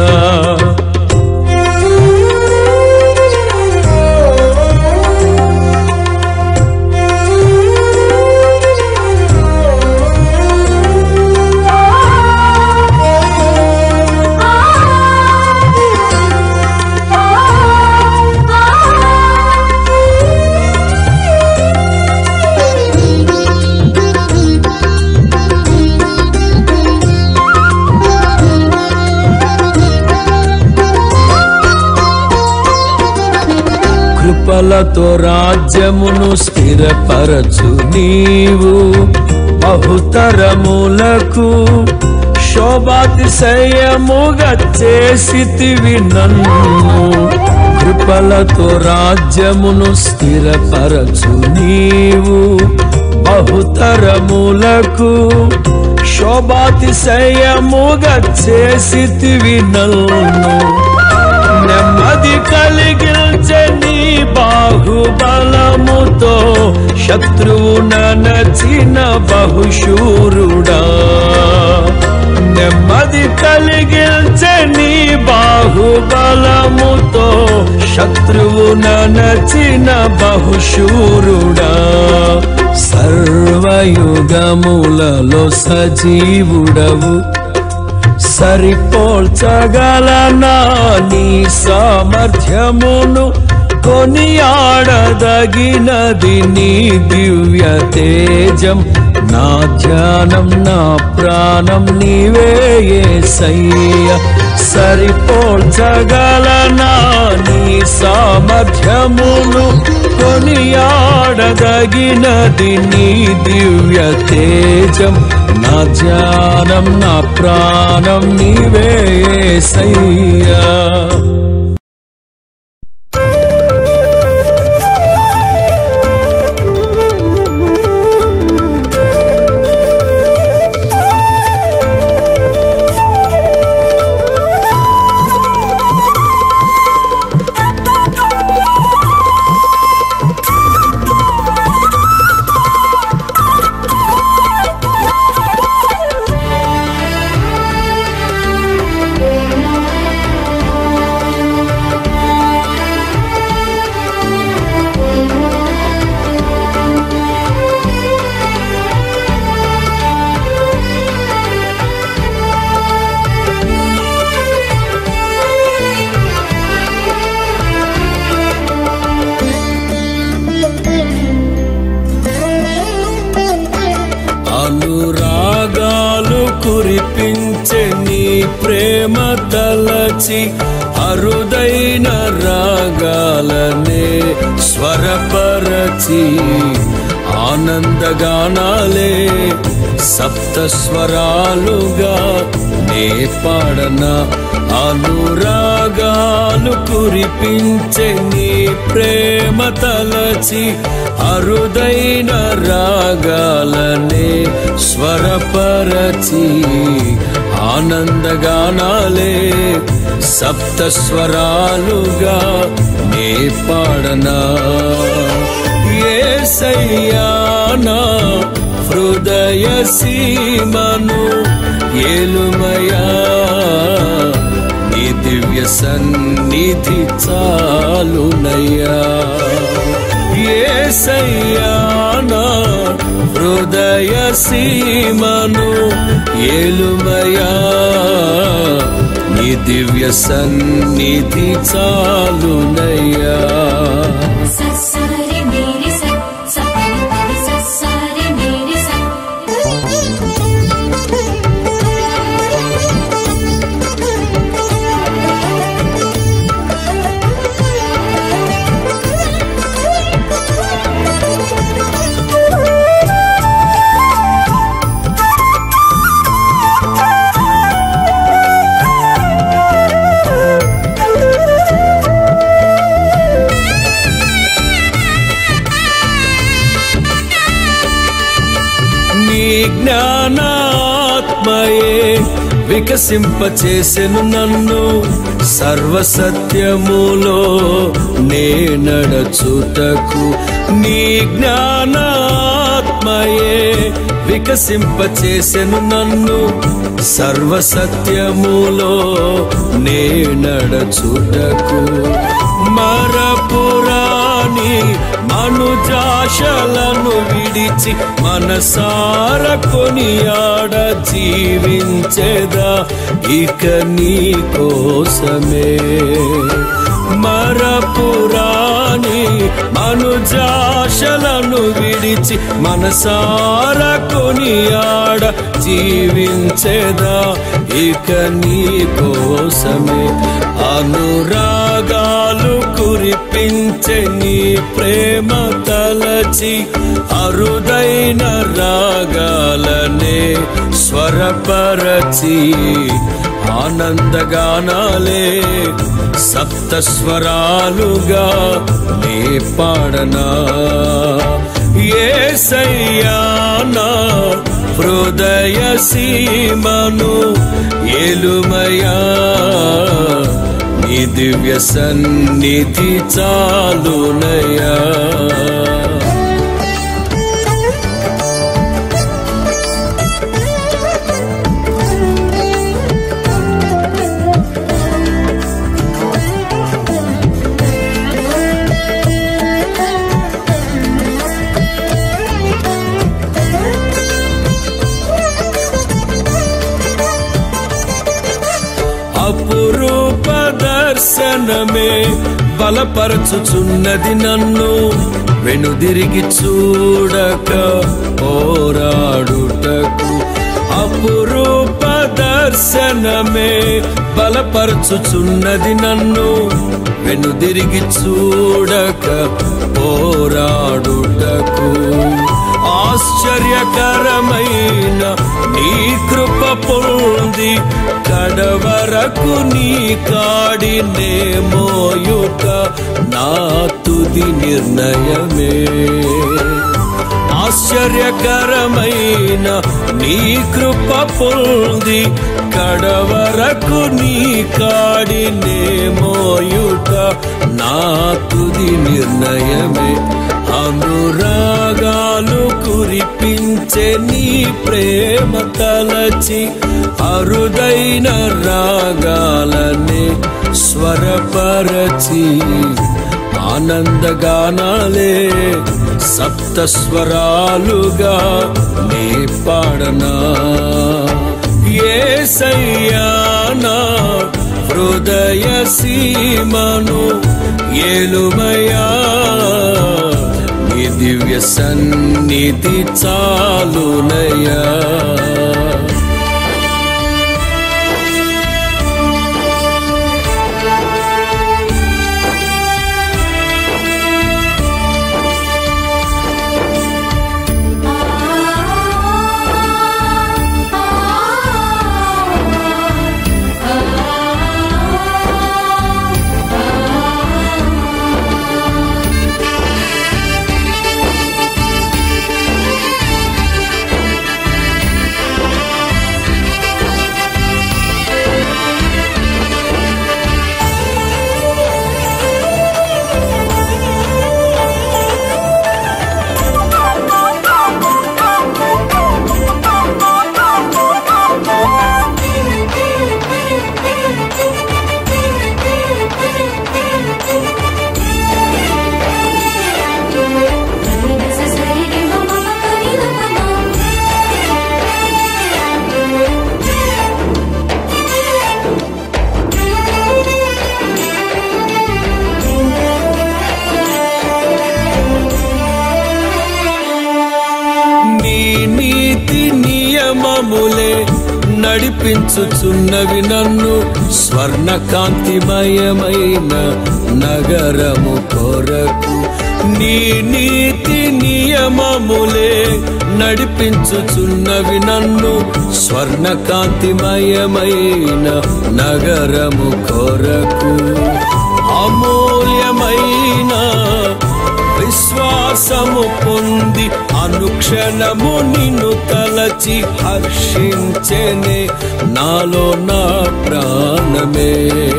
కృపలతో రాజ్యమును స్థిరపరచు నీవు బహుతరములకు శోభాతిశయముగా చేసితివి నన్ను కృపలతో రాజ్యమును స్థిరపరచు నీవు బహుతరములకు శోభాతిశయముగా చేసితివి నన్ను నెమ్మది కలిగించే నీ బాహుబలముతో శత్రువు నచిన బహుశూరుడా నెమ్మది కలిగించే నీ బాహుబలముతో శత్రువు నచిన బహుశూరుడా సర్వయుగములలో సజీవుడవు సరిపోల్చగలనా నీ సామర్థ్యమును కొనియాడదగినది నీ దివ్య తేజం నా ధ్యానం నా ప్రాణం నీవే యేసయ్యా సరిపోల్చగలనా నీ సామర్థ్యమును కొనియాడదగినది నీ దివ్య తేజం నా ధ్యానం నా ప్రాణం నీవే యేసయ్యా అనురాగాలు కురిపించే నీ ప్రేమ తలచి అరుదైన రాగాలనే స్వరపరచి ఆనందగానాలే సప్త స్వరాలుగా నే పాడనా. అనురాగాలు కురిపించే నీ ప్రేమ తలచి అరుదైన రాగాలనే స్వరపరచి ఆనందగానాలే సప్త స్వరాలుగా నే పాడనా. యేసయ్యా నా హృదయ సీమను ఏలుమయా, నీ దివ్య సన్నిధి చాలునయ్యా. యేసయ్యా నా హృదయ సీమను ఏలుమయా, నీ దివ్య సన్నిధి చాలునయ్యా. జ్ఞానాత్మయే వికసింపచేసెను నన్ను సర్వసత్యములో నే నడచుటకు. నీ జ్ఞానాత్మయే వికసింపచేసెను నన్ను సర్వసత్యములో నే నడచుటకు. మరపురాని మనుజాశలను విడిచి మనసార కొనియాడ జీవించేదా ఇక నీ కోసమే. మరపురాని మనుజాశలను విడిచి మనసార కొనియాడ జీవించేదా ఇక నీ కోసమే. అనురాగాలు కురిపించే నీ ప్రేమ తలచి అరుదైన రాగాలనే స్వరపరచి ఆనందగానాలే సప్త స్వరాలుగా నే పాడనా. యేసయ్యా నా హృదయ సీమను ఏలుమయా, నీ దివ్య సన్నిధి చాలునయ్యా. అపురూప దర్శనమే బలపరచుచున్నది నన్ను వెనుదిరిగి చూడక పోరాడుటకు. అపురూప దర్శనమే బలపరచుచున్నది నన్ను వెనుదిరిగి చూడక పోరాడుటకు. ఆశ్చర్యకరమైన నీ కృప పొంది కడవరకు నీ కాడినే మోయుట నా తుది నిర్ణయమే. ఆశ్చర్యకరమైన నీ కృప పొంది కడవరకు నీ కాడినే మోయుట నా తుది నిర్ణయమే. అనురాగాలు కురిపించే నీ ప్రేమ తలచి అరుదైన రాగాలనే స్వరపరచి ఆనందగానాలే సప్త స్వరాలుగా నే పాడనా. యేసయ్యా నా హృదయ సీమను ఏలుమయా, నీ దివ్య సన్నిధి చాలునయ్యా. నియమములే నడిపించుచున్నవి నన్ను స్వర్ణ కాంతిమయమైన నగరము కొరకు. నీ నీతి నియమములే నడిపించుచున్నవి నన్ను స్వర్ణ కాంతిమయమైన నగరము కొరకు. అమూల్యమైన విశ్వాసము పొంది అనుక్షణము నిన్ను తలచి హర్షించెనే నాలో నా ప్రాణమే.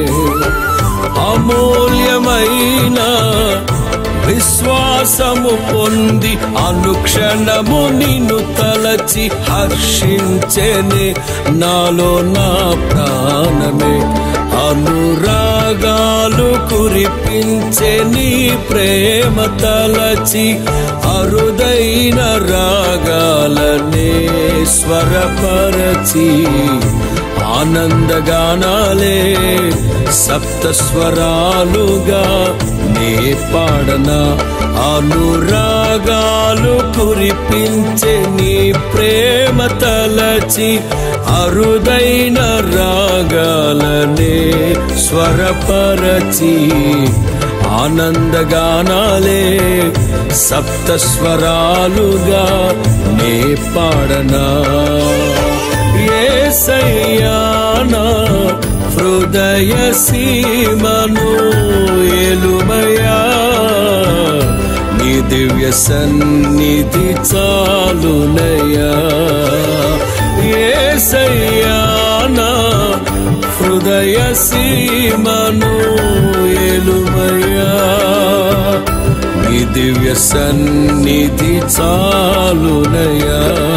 అమూల్యమైన విశ్వాసము పొంది అనుక్షణము నిన్ను తలచి హర్షించెనే నాలో నా ప్రాణమే. అనురాగాలు కురిపించే నీ ప్రేమ తలచి అరుదైన రాగాలనే స్వరపరచి ఆనందగానాలే సప్త స్వరాలుగా నే పాడనా. అనురాగాలు కురిపించే నీ ప్రేమ తలచి అరుదైన రాగాలనే స్వరపరచి ఆనందగానాలే సప్త స్వరాలుగా నే పాడనా. యేసయ్యా నా హృదయ సీమను ఏలుమయ్యా, నీ దివ్య సన్నిధి చాలునయ్యా. యేసయ్యా నా హృదయ సీమను ఏలుమయ్యా, నీ దివ్య సన్నిధి చాలునయ్యా.